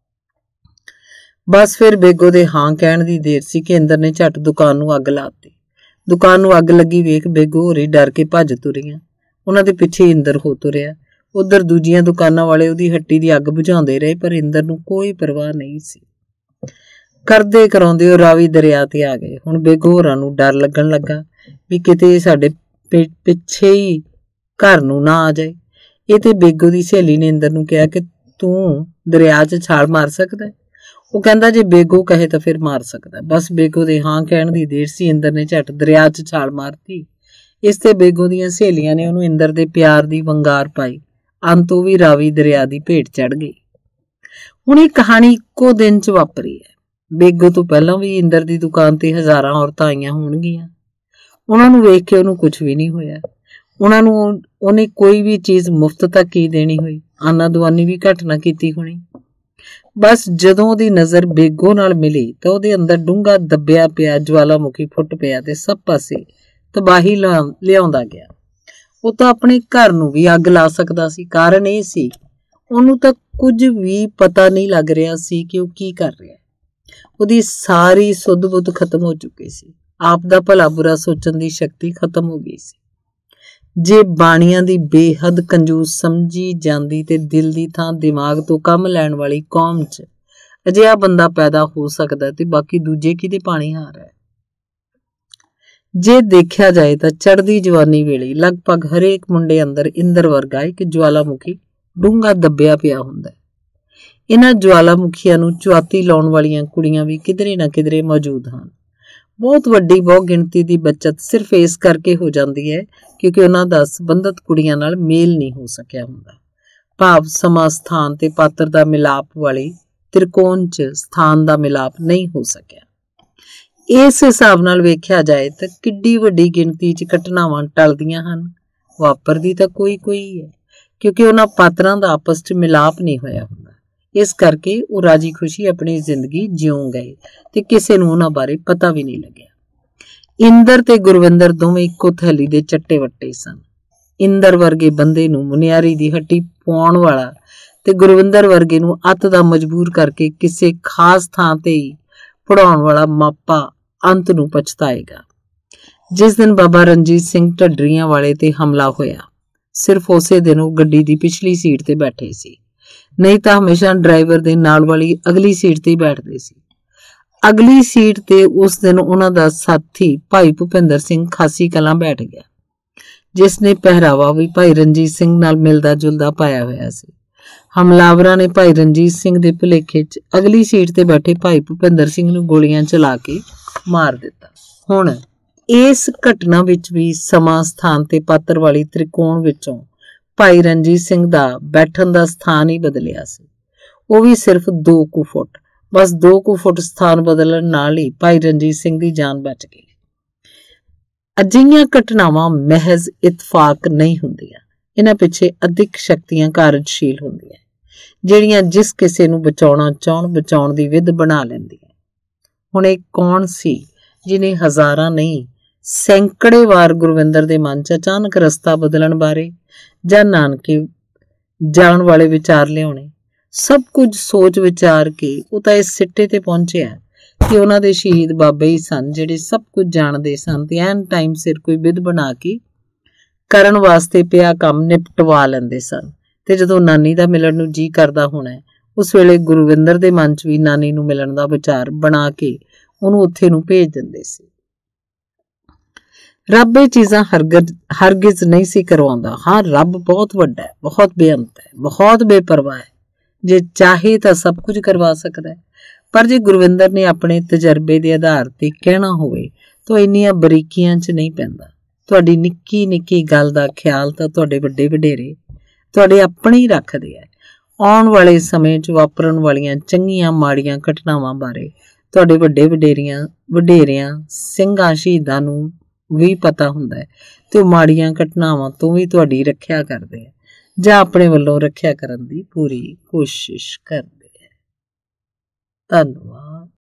ਬਸ ਫਿਰ ਬੇਗੋ ਦੇ ਹਾਂ ਕਹਿਣ ਦੀ ਦੇਰ ਸੀ ਕਿ ਇੰਦਰ ਨੇ ਝੱਟ ਦੁਕਾਨ ਨੂੰ ਅੱਗ ਲਾਤੀ। ਦੁਕਾਨ ਨੂੰ ਅੱਗ ਲੱਗੀ ਵੇਖ ਬੇਗੋ ਹੋਰੀ ਡਰ ਕੇ ਭੱਜ ਤੁਰੀਆਂ। ਉਹਨਾਂ ਦੇ ਪਿੱਛੇ ਇੰਦਰ ਹੋ ਤੁਰਿਆ। ਉਧਰ ਦੂਜੀਆਂ ਦੁਕਾਨਾਂ ਵਾਲੇ ਉਹਦੀ ਹੱਟੀ ਦੀ ਅੱਗ ਬੁਝਾਉਂਦੇ ਰਹੇ, ਪਰ ਇੰਦਰ ਨੂੰ ਕੋਈ ਪਰਵਾਹ ਨਹੀਂ ਸੀ। ਕਰਦੇ ਕਰਾਉਂਦੇ ਉਹ ਰਾਵੀ ਦਰਿਆ ਤੇ ਆ ਗਏ। ਹੁਣ ਬੇਗੋ ਹੋਰਾਂ ਨੂੰ ਡਰ ਲੱਗਣ ਲੱਗਾ ਵੀ ਕਿਤੇ ਸਾਡੇ ਪਿੱਛੇ ਹੀ ਘਰ ਨੂੰ ਨਾ ਆ ਜਾਏ। ਇਹ ਤੇ ਬੇਗੋ ਦੀ ਸਹੇਲੀ ਨੇ ਇੰਦਰ ਨੂੰ ਕਿਹਾ ਕਿ ਤੂੰ ਦਰਿਆ 'ਚ ਛਾਲ ਮਾਰ ਸਕਦਾ। ਉਹ ਕਹਿੰਦਾ, ਜੇ ਬੇਗੋ ਕਹੇ ਤਾਂ ਫਿਰ ਮਾਰ ਸਕਦਾ। ਬਸ ਬੇਗੋ ਦੇ ਹਾਂ ਕਹਿਣ ਦੀ ਦੇਰ ਸੀ। ਇੰਦਰ ਨੇ ਝੱਟ ਦਰਿਆ 'ਚ ਛਾਲ ਮਾਰਤੀ। ਇਸ ਤੇ ਬੇਗੋ ਦੀਆਂ ਸਹੇਲੀਆਂ ਨੇ ਉਹਨੂੰ ਇੰਦਰ ਦੇ ਪਿਆਰ ਦੀ ਵੰਗਾਰ ਪਾਈ। ਅੰਤ ਉਹ ਵੀ ਰਾਵੀ ਦਰਿਆ ਦੀ ਭੇਟ ਚੜ੍ਹ ਗਈ। ਹੁਣ ਇਹ ਕਹਾਣੀ ਇੱਕੋ ਦਿਨ 'ਚ ਵਾਪਰੀ ਹੈ। ਬੇਗੋ ਤੋਂ ਪਹਿਲਾਂ ਵੀ ਇੰਦਰ ਦੀ ਦੁਕਾਨ ਤੇ ਹਜ਼ਾਰਾਂ ਔਰਤਾਂ ਆਈਆਂ ਹੋਣਗੀਆਂ। ਉਹਨਾਂ ਨੂੰ ਵੇਖ ਕੇ ਉਹਨੂੰ ਕੁਝ ਵੀ ਨਹੀਂ ਹੋਇਆ। ਉਹਨਾਂ ਨੂੰ ਉਹਨੇ ਕੋਈ ਵੀ ਚੀਜ਼ ਮੁਫਤ ਤੱਕ ਕੀ ਦੇਣੀ ਹੋਈ। ਆਨਾ ਦੁਆਨੀ ਵੀ ਘੱਟ ਨਾ ਕੀਤੀ ਹੋਣੀ। ਬਸ ਜਦੋਂ ਉਹਦੀ ਨਜ਼ਰ ਬੇਗੋ ਨਾਲ ਮਿਲੀ ਤਾਂ ਉਹਦੇ ਅੰਦਰ ਡੂੰਘਾ ਦੱਬਿਆ ਪਿਆ ਜਵਾਲਾਮੁਖੀ ਫੁੱਟ ਪਿਆ ਤੇ ਸਭ ਪਾਸੇ ਤਬਾਹੀ ਲਿਆਉਂਦਾ ਗਿਆ। ਉਹ ਤਾਂ ਆਪਣੇ ਘਰ ਨੂੰ ਵੀ ਅੱਗ ਲਾ ਸਕਦਾ ਸੀ। ਕਾਰਨ ਇਹ ਸੀ, ਉਹਨੂੰ ਤਾਂ ਕੁਝ ਵੀ ਪਤਾ ਨਹੀਂ ਲੱਗ ਰਿਹਾ ਸੀ ਕਿ ਉਹ ਕੀ ਕਰ ਰਿਹਾ। ਉਹਦੀ ਸਾਰੀ ਸੁੱਧ ਬੁੱਧ ਖਤਮ ਹੋ ਚੁੱਕੀ ਸੀ। ਆਪ ਦਾ ਭਲਾ ਬੁਰਾ ਸੋਚਣ ਦੀ ਸ਼ਕਤੀ ਖਤਮ ਹੋ ਗਈ ਸੀ। ਜੇ ਬਾਣੀਆਂ ਦੀ ਬੇਹੱਦ ਕੰਜੂਸ ਸਮਝੀ ਜਾਂਦੀ ਤੇ ਦਿਲ ਦੀ ਥਾਂ ਦਿਮਾਗ ਤੋਂ ਕੰਮ ਲੈਣ ਵਾਲੀ ਕੌਮ 'ਚ ਅਜਿਹਾ ਬੰਦਾ ਪੈਦਾ ਹੋ ਸਕਦਾ ਤੇ ਬਾਕੀ ਦੂਜੇ ਕਿਹਦੇ ਪਾਣੀ ਹਾਰ ਹੈ। ਜੇ ਦੇਖਿਆ ਜਾਏ ਤਾਂ ਚੜ੍ਹਦੀ ਜਵਾਨੀ ਵੇਲੇ ਲਗਭਗ ਹਰੇਕ ਮੁੰਡੇ ਅੰਦਰ ਇੰਦਰ ਵਰਗਾ ਇੱਕ ਜਵਾਲਾਮੁਖੀ ਡੂੰਘਾ ਦੱਬਿਆ ਪਿਆ ਹੁੰਦਾ। ਇਹਨਾਂ ਜਵਾਲਾਮੁਖੀਆਂ ਨੂੰ ਚੁਆਤੀ ਲਾਉਣ ਵਾਲੀਆਂ ਕੁੜੀਆਂ ਵੀ ਕਿਧਰੇ ਨਾ ਕਿਧਰੇ ਮੌਜੂਦ ਹਨ। ਬਹੁਤ ਵੱਡੀ ਬਹੁ ਗਿਣਤੀ ਦੀ ਬੱਚਤ ਸਿਰਫ ਇਸ ਕਰਕੇ ਹੋ ਜਾਂਦੀ ਹੈ ਕਿਉਂਕਿ ਉਹਨਾਂ ਦਾ ਸੰਬੰਧਤ ਕੁੜੀਆਂ ਨਾਲ ਮੇਲ ਨਹੀਂ ਹੋ ਸਕਿਆ ਹੁੰਦਾ। ਭਾਵ ਸਮਾਂ, ਸਥਾਨ ਤੇ ਪਾਤਰ ਦਾ ਮਿਲਾਪ ਵਾਲੀ ਤ੍ਰਿਕੋਣ 'ਚ ਸਥਾਨ ਦਾ ਮਿਲਾਪ ਨਹੀਂ ਹੋ ਸਕਿਆ। ਇਸ ਹਿਸਾਬ ਨਾਲ ਵੇਖਿਆ ਜਾਏ ਤਾਂ ਕਿੱਡੀ ਵੱਡੀ ਗਿਣਤੀ 'ਚ ਘਟਨਾਵਾਂ ਟਲਦੀਆਂ ਹਨ। ਵਾਪਰਦੀ ਤਾਂ ਕੋਈ ਹੈ ਕਿਉਂਕਿ ਉਹਨਾਂ ਪਾਤਰਾਂ ਦਾ ਆਪਸ 'ਚ ਮਿਲਾਪ ਨਹੀਂ ਹੋਇਆ ਹੁੰਦਾ। ਇਸ ਕਰਕੇ ਉਹ ਰਾਜੀ ਖੁਸ਼ੀ ਆਪਣੀ ਜ਼ਿੰਦਗੀ ਜਿਉਂ ਗਏ ਤੇ ਕਿਸੇ ਨੂੰ ਉਹਨਾਂ ਬਾਰੇ ਪਤਾ ਵੀ ਨਹੀਂ ਲੱਗਿਆ। ਇੰਦਰ ਤੇ ਗੁਰਵਿੰਦਰ ਦੋਵੇਂ ਇੱਕੋ ਥੈਲੀ ਦੇ ਚੱਟੇ ਵੱਟੇ ਸਨ। ਇੰਦਰ ਵਰਗੇ ਬੰਦੇ ਨੂੰ ਮੁਨਿਆਰੀ ਦੀ ਹੱਟੀ ਪਾਉਣ ਵਾਲਾ ਤੇ ਗੁਰਵਿੰਦਰ ਵਰਗੇ ਨੂੰ ਅੱਤ ਦਾ ਮਜਬੂਰ ਕਰਕੇ ਕਿਸੇ ਖਾਸ ਥਾਂ ਤੇ ਹੀ ਪੜਾਉਣ ਵਾਲਾ ਮਾਪਾ ਅੰਤ ਨੂੰ ਪਛਤਾਏਗਾ। ਜਿਸ ਦਿਨ ਬਾਬਾ ਰਣਜੀਤ ਸਿੰਘ ਢੱਡਰੀਆਂ ਵਾਲੇ ਤੇ ਹਮਲਾ ਹੋਇਆ, ਸਿਰਫ ਉਸੇ ਦਿਨ ਉਹ ਗੱਡੀ ਦੀ ਪਿਛਲੀ ਸੀਟ ਤੇ ਬੈਠੇ ਸੀ, ਨਹੀਂ ਤਾਂ ਹਮੇਸ਼ਾ ਡਰਾਈਵਰ ਦੇ ਨਾਲ ਵਾਲੀ ਅਗਲੀ ਸੀਟ ਤੇ ਹੀ ਬੈਠਦੇ ਸੀ। ਅਗਲੀ ਸੀਟ ਤੇ ਉਸ ਦਿਨ ਉਹਨਾਂ ਦਾ ਸਾਥੀ ਭਾਈ ਭੁਪਿੰਦਰ ਸਿੰਘ ਖਾਸੀ ਕਲਾਂ ਬੈਠ ਗਿਆ, ਜਿਸ ਨੇ ਪਹਿਰਾਵਾ ਵੀ ਭਾਈ ਰਣਜੀਤ ਸਿੰਘ ਨਾਲ ਮਿਲਦਾ ਜੁਲਦਾ ਪਾਇਆ ਹੋਇਆ ਸੀ। ਹਮਲਾਵਰਾਂ ਨੇ ਭਾਈ ਰਣਜੀਤ ਸਿੰਘ ਦੇ ਭੁਲੇਖੇ 'ਚ ਅਗਲੀ ਸੀਟ ਤੇ ਬੈਠੇ ਭਾਈ ਭੁਪਿੰਦਰ ਸਿੰਘ ਨੂੰ ਗੋਲੀਆਂ ਚਲਾ ਕੇ ਮਾਰ ਦਿੱਤਾ। ਹੁਣ ਇਸ ਘਟਨਾ ਵਿੱਚ ਵੀ ਸਮਾਂ, ਸਥਾਨ ਤੇ ਪਾਤਰ ਵਾਲੀ ਤ੍ਰਿਕੋਣ ਵਿੱਚੋਂ ਭਾਈ ਰਣਜੀਤ ਸਿੰਘ ਦਾ ਬੈਠਣ ਦਾ ਸਥਾਨ ਹੀ ਬਦਲਿਆ ਸੀ। ਉਹ ਵੀ ਸਿਰਫ 2 ਕੁ ਫੁੱਟ। ਬਸ 2 ਕੁ ਫੁੱਟ ਸਥਾਨ ਬਦਲਣ ਨਾਲ ਹੀ ਭਾਈ ਰਣਜੀਤ ਸਿੰਘ ਦੀ ਜਾਨ ਬਚ ਗਈ। ਅਜਿਹੀਆਂ ਘਟਨਾਵਾਂ ਮਹਿਜ਼ ਇਤਫਾਕ ਨਹੀਂ ਹੁੰਦੀਆਂ। ਇਹਨਾਂ ਪਿੱਛੇ ਅਧਿਕ ਸ਼ਕਤੀਆਂ ਕਾਰਜਸ਼ੀਲ ਹੁੰਦੀਆਂ, ਜਿਹੜੀਆਂ ਜਿਸ ਕਿਸੇ ਨੂੰ ਬਚਾਉਣਾ ਚਾਹੁਣ ਬਚਾਉਣ ਦੀ ਵਿਧ ਬਣਾ ਲੈਂਦੀਆਂ। ਹੁਣ ਇਹ ਕੌਣ ਸੀ ਜਿਹਨੇ ਹਜ਼ਾਰਾਂ ਨਹੀਂ ਸੈਂਕੜੇ ਵਾਰ ਗੁਰਵਿੰਦਰ ਦੇ ਮਨ 'ਚ ਅਚਾਨਕ ਰਸਤਾ ਬਦਲਣ ਬਾਰੇ ਜਾਂ ਨਾਨਕੇ ਜਾਣ ਵਾਲੇ ਵਿਚਾਰ ਲਿਆਉਣੇ? ਸਭ ਕੁਝ ਸੋਚ ਵਿਚਾਰ ਕੇ ਉਹ ਤਾਂ ਇਸ ਸਿੱਟੇ ਤੇ ਪਹੁੰਚਿਆ ਕਿ ਉਹਨਾਂ ਦੇ ਸ਼ਹੀਦ ਬਾਬੇ ਹੀ ਸਨ ਜਿਹੜੇ ਸਭ ਕੁਝ ਜਾਣਦੇ ਸਨ ਤੇ ਐਨ ਟਾਈਮ ਸਿਰ ਕੋਈ ਵਿਧ ਬਣਾ ਕੇ ਕਰਨ ਵਾਸਤੇ ਪਿਆ ਕੰਮ ਨਿਪਟਵਾ ਲੈਂਦੇ ਸਨ। ਤੇ ਜਦੋਂ ਨਾਨੀ ਦਾ ਮਿਲਣ ਨੂੰ ਜੀ ਕਰਦਾ ਹੋਣਾ, ਉਸ ਵੇਲੇ ਗੁਰਵਿੰਦਰ ਦੇ ਮਨ 'ਚ ਵੀ ਨਾਨੀ ਨੂੰ ਮਿਲਣ ਦਾ ਵਿਚਾਰ ਬਣਾ ਕੇ ਉਹਨੂੰ ਉੱਥੇ ਨੂੰ ਭੇਜ ਦਿੰਦੇ ਸੀ। ਰੱਬ ਇਹ ਚੀਜ਼ਾਂ ਹਰਗਿਜ਼ ਨਹੀਂ ਸੀ ਕਰਵਾਉਂਦਾ। ਹਾਂ, ਰੱਬ ਬਹੁਤ ਵੱਡਾ ਹੈ, ਬਹੁਤ ਬੇਅੰਤ ਹੈ, ਬਹੁਤ ਬੇਪਰਵਾਹ ਹੈ। ਜੇ ਚਾਹੇ ਤਾਂ ਸਭ ਕੁਝ ਕਰਵਾ ਸਕਦਾ ਹੈ, पर जे गुरविंदर ने अपने तजर्बे के आधार ते कहना होवे तो इन्नियां बरीकियां च नहीं पैंदा। तुहाडी निक्की निक्की गल दा ख्याल तां तुहाडे वड्डे वडेरे तुहाडे अपने ही रखदे आ। आउण वाले समय च वापरन वालियां चंगियां माड़ियां घटनावां बारे तुहाडे वड्डे वडेरियां ਸਿੰਘਾਂ शहीदां नूं भी पता हुंदा है ते ओह माड़ियां घटनावां तो भी तुहाडी रखिया करदे आ जां अपने वल्लों रखिया करन दी पूरी कोशिश करदे आ। धन्नवाद।